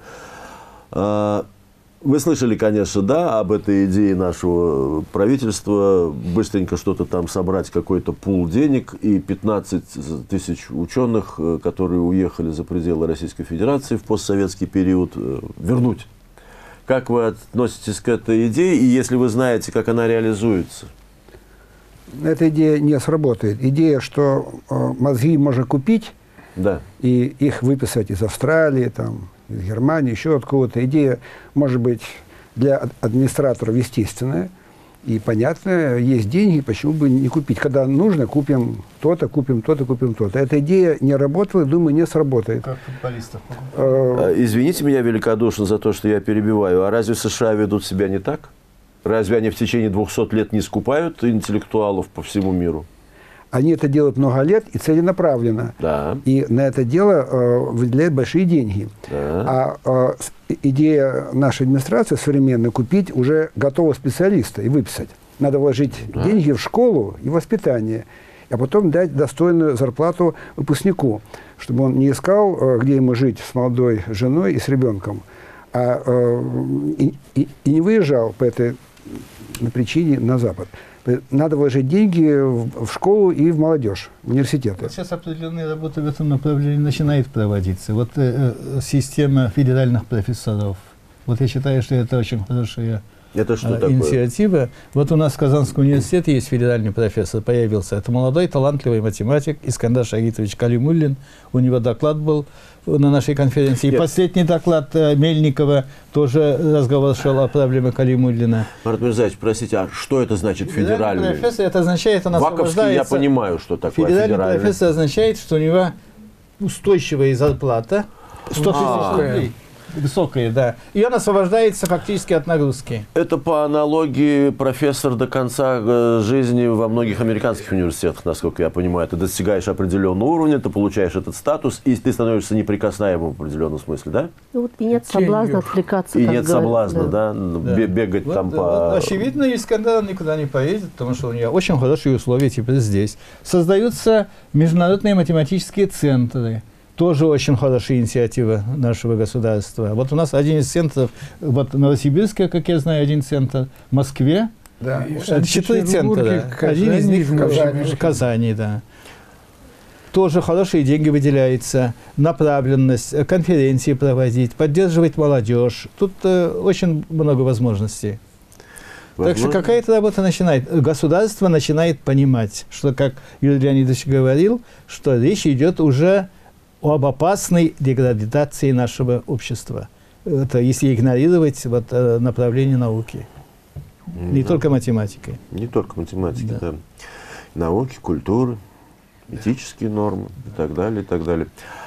Вы слышали, конечно, да, об этой идее нашего правительства быстренько что-то там собрать, какой-то пул денег и 15 тысяч ученых, которые уехали за пределы Российской Федерации в постсоветский период, вернуть. Как вы относитесь к этой идее, и если вы знаете, как она реализуется? Эта идея не сработает. Идея, что мозги можно купить, да, и их выписать из Австралии, там, из Германии, еще откуда-то. Идея, может быть, для администраторов естественная и понятная. Есть деньги, почему бы не купить? Когда нужно, купим то-то, купим то-то, купим то-то. Эта идея не работала, думаю, не сработает. Как футболистов. Извините меня великодушно за то, что я перебиваю. А разве США ведут себя не так? Разве они в течение 200 лет не скупают интеллектуалов по всему миру? Они это делают много лет и целенаправленно. Да. И на это дело выделяют большие деньги. Да. Идея нашей администрации современной купить уже готового специалиста и выписать. Надо вложить деньги в школу и воспитание, а потом дать достойную зарплату выпускнику, чтобы он не искал, где ему жить с молодой женой и с ребенком, и не выезжал по этой причине на Запад. Надо вложить деньги в школу и в молодежь, в университеты. Вот сейчас определенная работа в этом направлении начинает проводиться. Вот система федеральных профессоров. Вот я считаю, что это очень хорошая инициатива. Вот у нас в Казанском университете есть федеральный профессор, появился. Это молодой, талантливый математик Искандар Шагитович Калимуллин. У него доклад был на нашей конференции. И последний доклад Мельникова тоже разговор шел о проблеме Калимуллина. Марат Мирзаевич, простите, а что это значит федеральный? Профессор, это означает, он Ваковский, я понимаю, что такое федеральный профессор означает, что у него устойчивая зарплата 100 тысяч рублей. Высокая, да. И он освобождается фактически от нагрузки. Это по аналогии профессор до конца жизни во многих американских университетах, насколько я понимаю. Ты достигаешь определенного уровня, ты получаешь этот статус, и ты становишься неприкасаемым в определенном смысле, да? Ну, вот и нет соблазна отвлекаться. И нет соблазна, да, бегать вот, там по... Вот, очевидно, Искандар никуда не поедет, потому что у него очень хорошие условия теперь здесь. Создаются международные математические центры. Тоже очень хорошая инициатива нашего государства. Вот у нас один из центров, вот Новосибирске, как я знаю, один центр, в Москве, да, 4 центра. Один из них в Казани, да. Тоже хорошие деньги выделяются, направленность, конференции проводить, поддерживать молодежь. Тут очень много возможностей. Так что какая-то работа начинает. Государство начинает понимать, что, как Юрий Леонидович говорил, что речь идет уже об опасной деградации нашего общества. Это если игнорировать вот, направление науки. Не только математикой. Не только математики, да. Науки, культуры, этические нормы и так далее, и так далее.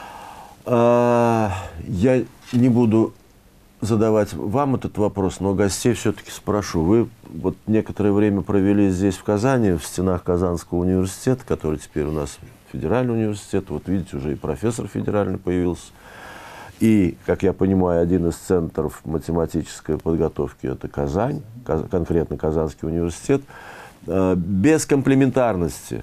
Я не буду задавать вам этот вопрос, но гостей все-таки спрошу. Вы вот некоторое время провели здесь, в Казани, в стенах Казанского университета, который теперь у нас федеральный университет. Вот видите, уже и профессор федеральный появился. И, как я понимаю, один из центров математической подготовки – это Казань, конкретно Казанский университет. Без комплементарности,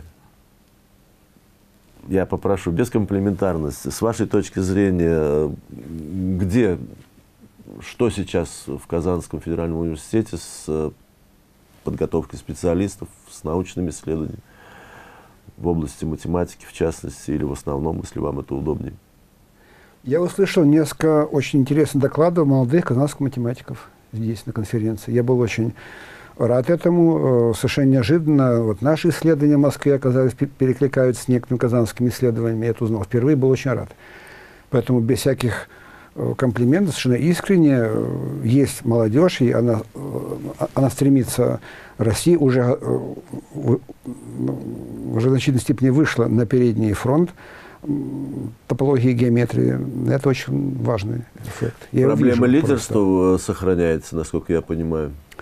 я попрошу, без комплементарности, с вашей точки зрения, где, что сейчас в Казанском федеральном университете с подготовкой специалистов, с научными исследованиями в области математики, в частности, или в основном, если вам это удобнее? Я услышал несколько очень интересных докладов молодых казанских математиков здесь, на конференции. Я был очень рад этому. Совершенно неожиданно вот наши исследования в Москве, оказались, перекликаются с некоторыми казанскими исследованиями. Я это узнал впервые, был очень рад. Поэтому без всяких комплиментов, совершенно искренне, есть молодежь, и она стремится расти, уже в значительной степени вышла на передний фронт топологии и геометрии. Это очень важный эффект. Проблема лидерства сохраняется, насколько я понимаю.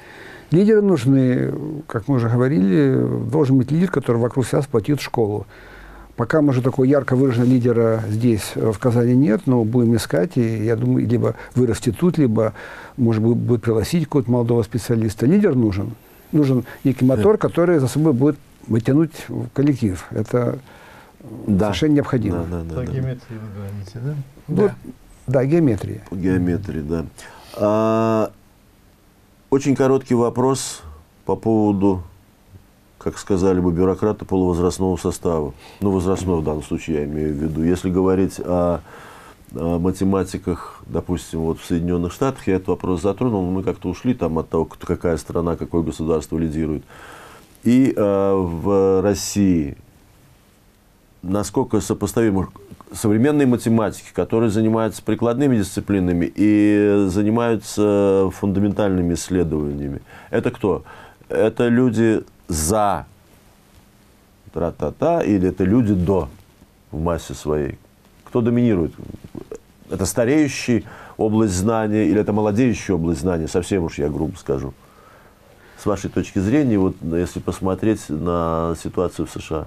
Лидеры нужны, как мы уже говорили, должен быть лидер, который вокруг себя сплотит школу. Пока мы же такого ярко выраженного лидера здесь, в Казани, нет, но будем искать, и я думаю, либо вырастет тут, либо, может быть, будет пригласить какого-то молодого специалиста. Лидер нужен. Нужен некий мотор, который за собой будет вытянуть в коллектив. Это совершенно необходимо. По геометрии вы говорите, да? Вот, да, геометрия. Геометрия, да. Очень короткий вопрос по поводу, как сказали бы бюрократы, полувозрастного состава. Ну, возрастного в данном случае я имею в виду. Если говорить о математиках, допустим, вот в Соединенных Штатах, я этот вопрос затронул, но мы как-то ушли там от того, какая страна, какое государство лидирует. И в России насколько сопоставимы современные математики, которые занимаются прикладными дисциплинами и занимаются фундаментальными исследованиями. Это кто? Это люди за тра-та-та или это люди до в массе своей? Кто доминирует? Это стареющая область знания или это молодеющая область знания? Совсем уж я грубо скажу. С вашей точки зрения, вот если посмотреть на ситуацию в США.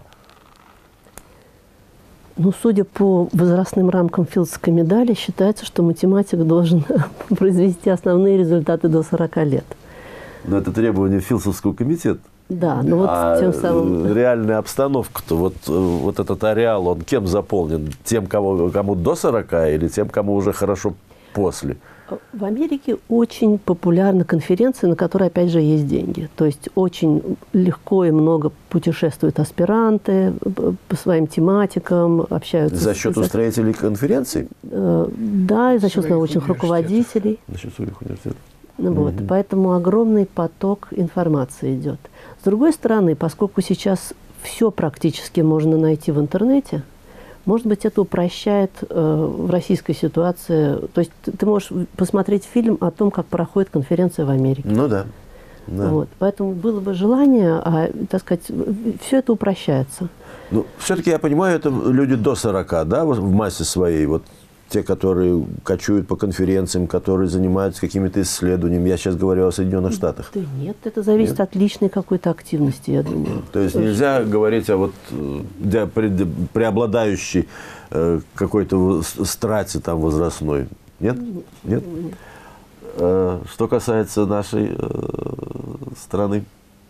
Ну, судя по возрастным рамкам Филдской медали, считается, что математик должен произвести основные результаты до 40 лет. Но это требование Филдсовского комитета. Да, но вот тем самым... Реальная обстановка-то, вот этот ареал, он кем заполнен? Тем, кому до 40 или тем, кому уже хорошо после? В Америке очень популярна конференция, на которой, опять же, есть деньги. То есть очень легко и много путешествуют аспиранты по своим тематикам, общаются... За счет устроителей конференций? Да, и за счет научных руководителей. За счет своих университетов. Вот, поэтому огромный поток информации идет. С другой стороны, поскольку сейчас все практически можно найти в интернете, может быть, это упрощает в российской ситуации. То есть ты можешь посмотреть фильм о том, как проходит конференция в Америке. Ну да. Вот, поэтому было бы желание, так сказать, все это упрощается. Ну, все-таки я понимаю, это люди до 40, да, в массе своей. Вот те, которые кочуют по конференциям, которые занимаются какими-то исследованиями. Я сейчас говорю о Соединенных Штатах. Да нет, это зависит от личной какой-то активности, я думаю. То есть нельзя говорить о вот преобладающей какой-то страте там возрастной. Нет? Нет? Что касается нашей страны?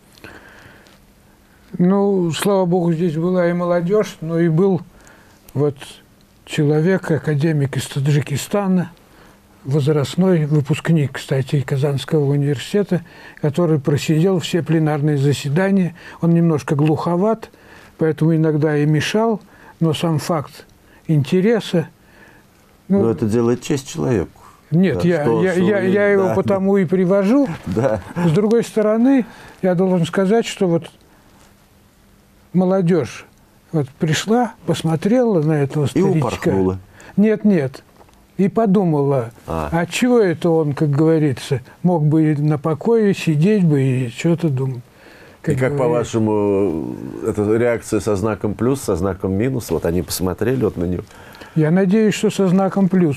Ну, слава богу, здесь была и молодежь, но и был вот человек, академик из Таджикистана, возрастной выпускник, кстати, Казанского университета, который просидел все пленарные заседания. Он немножко глуховат, поэтому иногда и мешал, но сам факт интереса... Но это делает честь человеку. Нет, да, я его потому и привожу. Да. С другой стороны, я должен сказать, что вот молодежь вот пришла, посмотрела на этого старичка. И упорхнула. Нет. И подумала, а чего это он, как говорится, мог бы и на покое сидеть бы и что-то думать. И как, по-вашему, это реакция со знаком плюс, со знаком минус? Вот они посмотрели вот на него. Я надеюсь, что со знаком плюс.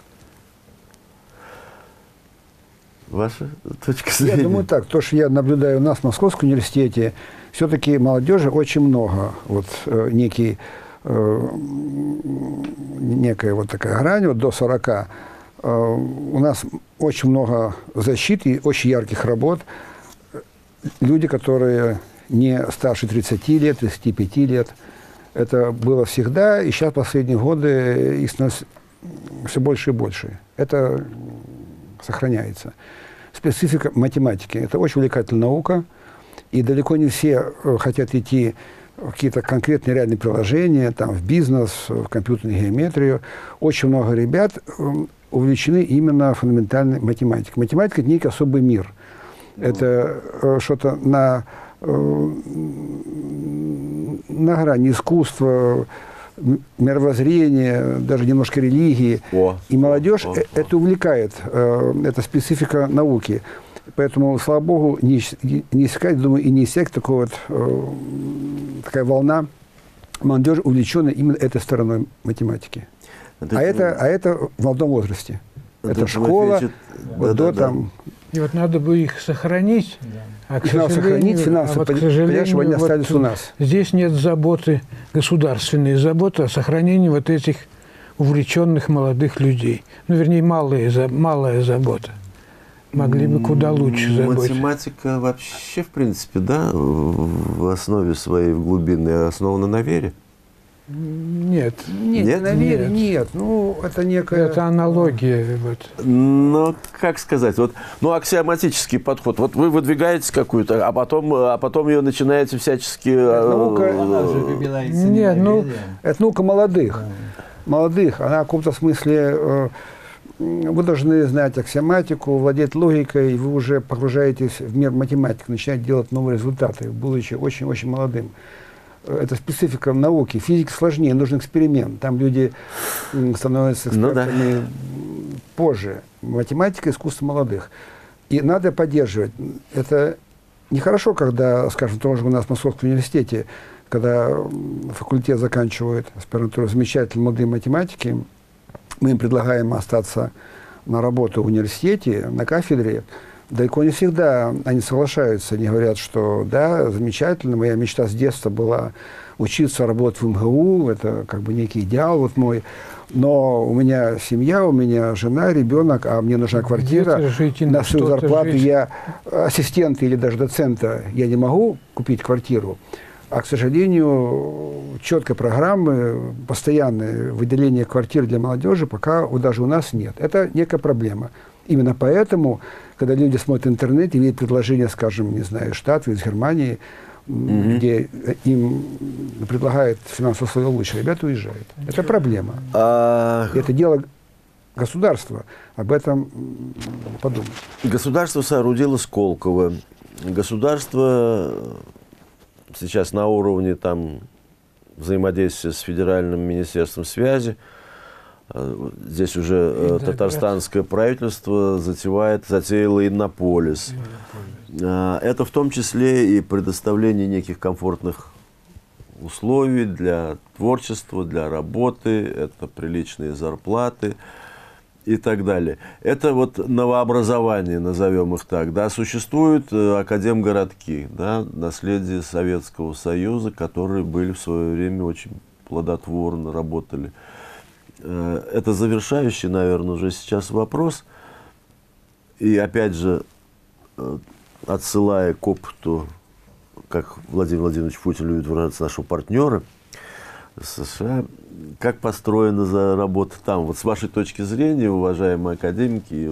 Ваша точка зрения? Я думаю так. То, что я наблюдаю у нас в Московском университете, все-таки молодежи очень много. Вот некая вот такая грань, вот до 40. У нас очень много защиты, очень ярких работ. Люди, которые не старше 30 лет, 35 лет. Это было всегда, и сейчас последние годы их становится все больше и больше. Это сохраняется. Специфика математики. Это очень увлекательная наука. И далеко не все хотят идти в какие-то конкретные реальные приложения, там, в бизнес, в компьютерную геометрию. Очень много ребят увлечены именно фундаментальной математикой. Математика – это некий особый мир. Это что-то на грани искусства, мировоззрения, даже немножко религии. И молодежь это увлекает. Это специфика науки. Поэтому, слава богу, не искать, думаю, и не иссяк такая волна молодежи, увлеченная именно этой стороной математики. А это в молодом возрасте. Это школа, вот до там И вот надо бы их сохранить, а, к сожалению, чтобы они остались у нас. Здесь нет заботы государственной, заботы о сохранении вот этих увлеченных молодых людей. Ну, вернее, малая забота. Могли бы куда лучше заботиться. Математика вообще, в принципе, да, в основе своей, в глубинной, основана на вере? Нет. Нет, на вере нет. Ну, это некая... Это аналогия. Вот. Ну, как сказать, вот, ну, аксиоматический подход. Вот вы выдвигаете какую-то, а потом ее начинаете всячески... Нет, ну, это наука молодых. Молодых. Она в каком-то смысле... Вы должны знать аксиоматику, владеть логикой, и вы уже погружаетесь в мир математики, начинаете делать новые результаты, будучи очень-очень молодым. Это специфика науки. Физика сложнее, нужен эксперимент. Там люди становятся экспертами позже. Математика – искусство молодых. И надо поддерживать. Это нехорошо, когда, скажем, тоже у нас в Московском университете, когда факультет заканчивает аспирантуру замечательные молодые математики, мы им предлагаем остаться на работу в университете, на кафедре. Далеко не всегда они соглашаются. Они говорят, что да, замечательно, моя мечта с детства была учиться работать в МГУ, это как бы некий идеал вот мой. Но у меня семья, у меня жена, ребенок, а мне нужна квартира. На свою зарплату я ассистента или даже доцента я не могу купить квартиру. А, к сожалению, четкой программы, постоянное выделение квартир для молодежи пока даже у нас нет. Это некая проблема. Именно поэтому, когда люди смотрят интернет и видят предложение, скажем, не знаю, Штатов, из Германии, где им предлагают финансовые условия лучше, ребята уезжают. Это проблема. Это дело государства. Об этом подумать. Государство соорудило Сколково. Государство сейчас на уровне там взаимодействия с Федеральным министерством связи. Здесь уже татарстанское правительство затеяло Иннополис. Это в том числе и предоставление неких комфортных условий для творчества, для работы, это приличные зарплаты и так далее. Это вот новообразование, назовем их так. Да, существуют академгородки, да, наследие Советского Союза, которые были в свое время очень плодотворно, работали. Это завершающий, наверное, уже сейчас вопрос. И опять же, отсылая к опыту, как Владимир Владимирович Путин любит выражаться, нашего партнера США, как построена работа там. Вот с вашей точки зрения, уважаемые академики,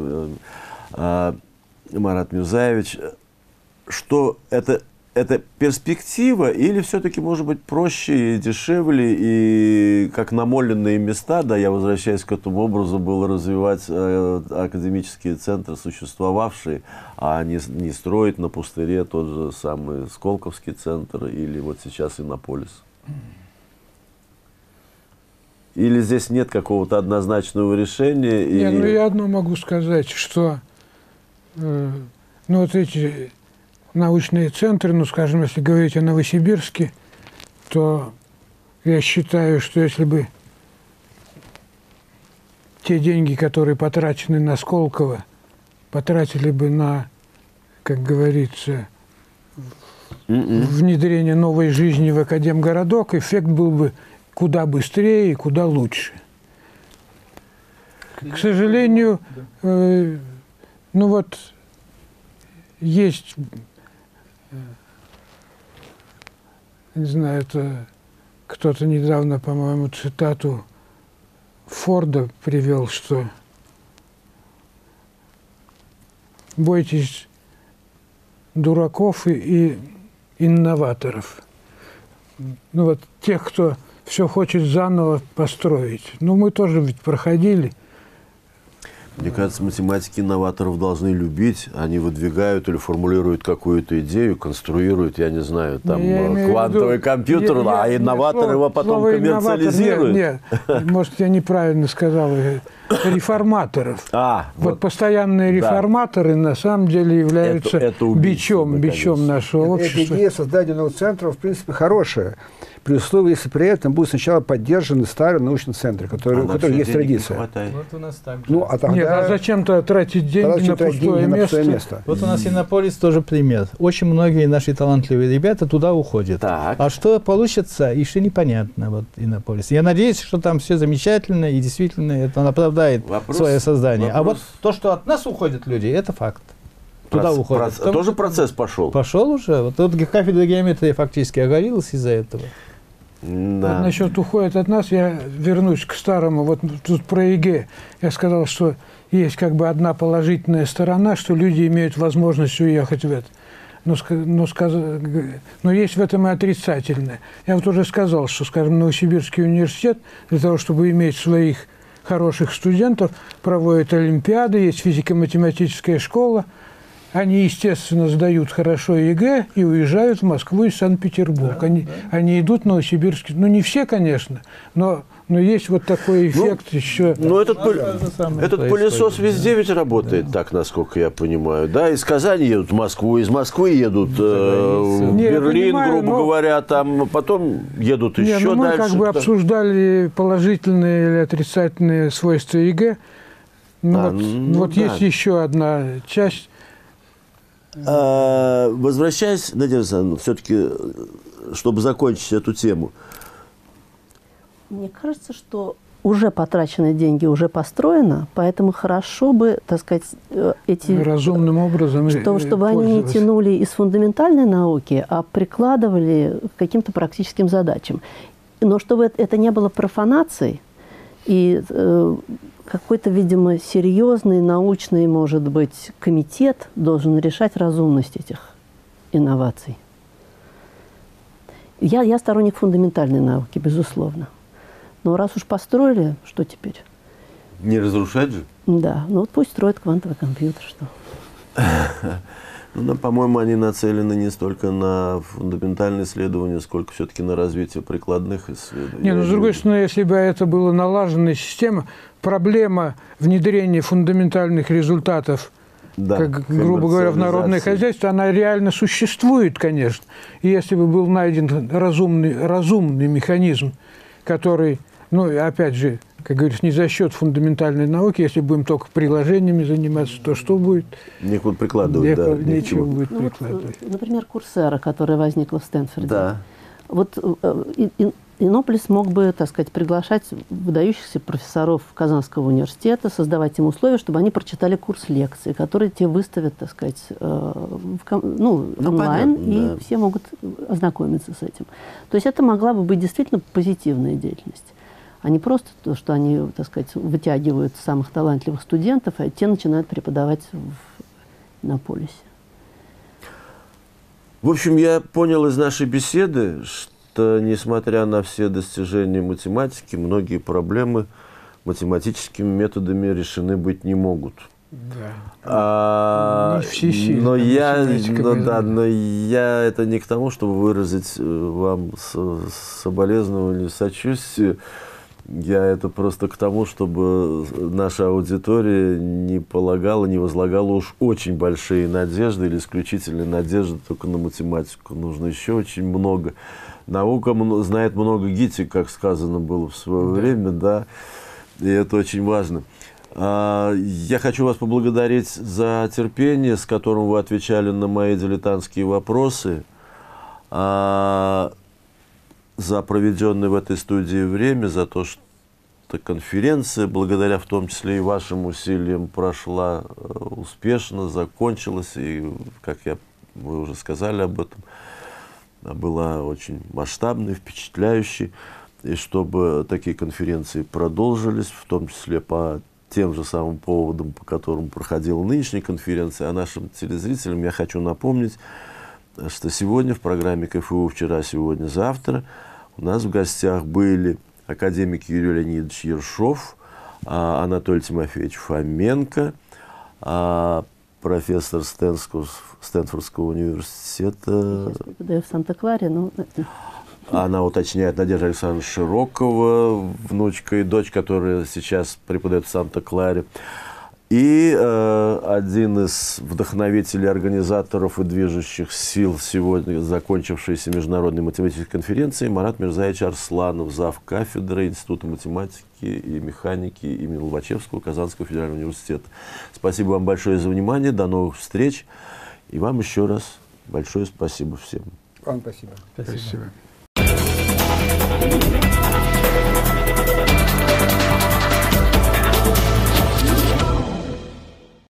Марат Мюзаевич, что это перспектива или все-таки может быть проще и дешевле, и как намоленные места, да, я возвращаюсь к этому образу, было развивать академические центры, существовавшие, а не строить на пустыре тот же самый Сколковский центр или вот сейчас Иннополис? Или здесь нет какого-то однозначного решения? Нет, ну я одно могу сказать, что ну, вот эти научные центры, ну, скажем, если говорить о Новосибирске, то я считаю, что если бы те деньги, которые потрачены на Сколково, потратили бы на, как говорится, внедрение новой жизни в академгородок, эффект был бы куда быстрее и куда лучше. К сожалению, ну вот есть, не знаю, это кто-то недавно, по-моему, цитату Форда привел, что бойтесь дураков и инноваторов. Ну вот тех, кто все хочет заново построить. Ну мы тоже ведь проходили. Мне кажется, математики инноваторов должны любить. Они выдвигают или формулируют какую-то идею, конструируют, я не знаю, там квантовый компьютер, а инноватор его потом коммерциализирует. Нет, может, я неправильно сказал. Реформаторов. Вот постоянные реформаторы на самом деле являются бичом нашего общества. Эта идея создания новых центров, в принципе, хорошая. при условии, если при этом будет сначала поддержаны старые научные центры, у которых есть традиция. Вот у нас так же. Ну, а тогда... Нет, а зачем-то тратить деньги на пустое место? Вот у нас Иннополис тоже пример. Очень многие наши талантливые ребята туда уходят. Так. А что получится, еще непонятно. Вот Иннополис. Я надеюсь, что там все замечательно и действительно это оправдает свое создание. А вот то, что от нас уходят люди, это факт. Туда уходят. Тоже процесс пошел? Пошел уже. Вот кафедра геометрии фактически оголилась из-за этого. Да. Вот насчет уходит от нас, я вернусь к старому. Вот тут про ЕГЭ. Я сказал, что есть как бы одна положительная сторона, что люди имеют возможность уехать в это. Но есть в этом и отрицательное. Я вот уже сказал, что, скажем, Новосибирский университет для того, чтобы иметь своих хороших студентов, проводит олимпиады, есть физико-математическая школа. Они, естественно, сдают хорошо ЕГЭ и уезжают в Москву и Санкт-Петербург. Они идут в Новосибирск. Ну, не все, конечно, но есть вот такой эффект еще. Но этот пылесос везде ведь работает, так, насколько я понимаю. Да, из Казани едут в Москву, из Москвы едут в Берлин, грубо говоря, там, потом едут еще мы дальше. Мы как бы обсуждали положительные или отрицательные свойства ЕГЭ. Есть еще одна часть. Возвращаясь, Надежда Александровна, все-таки, чтобы закончить эту тему. Мне кажется, что уже потраченные деньги уже построено, поэтому хорошо бы, так сказать, эти... разумным образом чтобы они не тянули из фундаментальной науки, а прикладывали к каким-то практическим задачам. Но чтобы это не было профанацией, и какой-то, видимо, серьезный научный, может быть, комитет должен решать разумность этих инноваций. Я сторонник фундаментальной науки, безусловно. Но раз уж построили, что теперь? Не разрушать же? Да, ну вот пусть строят квантовый компьютер, что. Ну, по-моему, они нацелены не столько на фундаментальные исследования, сколько все-таки на развитие прикладных исследований. Не, ну, с другой стороны, если бы это была налаженная система, проблема внедрения фундаментальных результатов, как, грубо говоря, в народное хозяйство, она реально существует, конечно. И если бы был найден разумный механизм, который, ну, опять же, как говорится, не за счет фундаментальной науки, если будем только приложениями заниматься, то что будет? Некуда прикладывать, нечего будет прикладывать. Например, Курсера, которая возникла в Стэнфорде. Да. Вот Иннополис мог бы, так сказать, приглашать выдающихся профессоров Казанского университета, создавать им условия, чтобы они прочитали курс лекций, которые те выставят, так сказать, онлайн, и все могут ознакомиться с этим. То есть это могла бы быть действительно позитивная деятельность. А не просто то, что они, так сказать, вытягивают самых талантливых студентов, а те начинают преподавать в Иннополисе. В общем, я понял из нашей беседы, что, несмотря на все достижения математики, многие проблемы математическими методами решены быть не могут. Да. Не все сильно. Но я это не к тому, чтобы выразить вам соболезнование, сочувствие. Я это просто к тому, чтобы наша аудитория не полагала, не возлагала уж очень большие надежды или исключительные надежды только на математику. Нужно еще очень много. Наука знает много гити, как сказано было в свое время, да, и это очень важно. Я хочу вас поблагодарить за терпение, с которым вы отвечали на мои дилетантские вопросы, за проведенное в этой студии время, за то, что конференция, благодаря в том числе и вашим усилиям, прошла успешно, закончилась, и, как вы уже сказали об этом, была очень масштабной, впечатляющей, и чтобы такие конференции продолжились, в том числе по тем же самым поводам, по которым проходила нынешняя конференция. А нашим телезрителям я хочу напомнить, что сегодня в программе КФУ «Вчера, сегодня, завтра» у нас в гостях были академик Юрий Леонидович Ершов, Анатолий Тимофеевич Фоменко, профессор Стэнфордского университета. Я преподаю в Санта-Кларе, но... Она уточняет, Надежда Александровна Широкова, внучка и дочь, которая сейчас преподает в Санта-Кларе. И один из вдохновителей, организаторов и движущих сил сегодня закончившейся международной математической конференции Марат Мирзаевич Арсланов, зав. Кафедры Института математики и механики имени Лобачевского Казанского федерального университета. Спасибо вам большое за внимание, до новых встреч. И вам еще раз большое спасибо всем. Вам спасибо. Спасибо.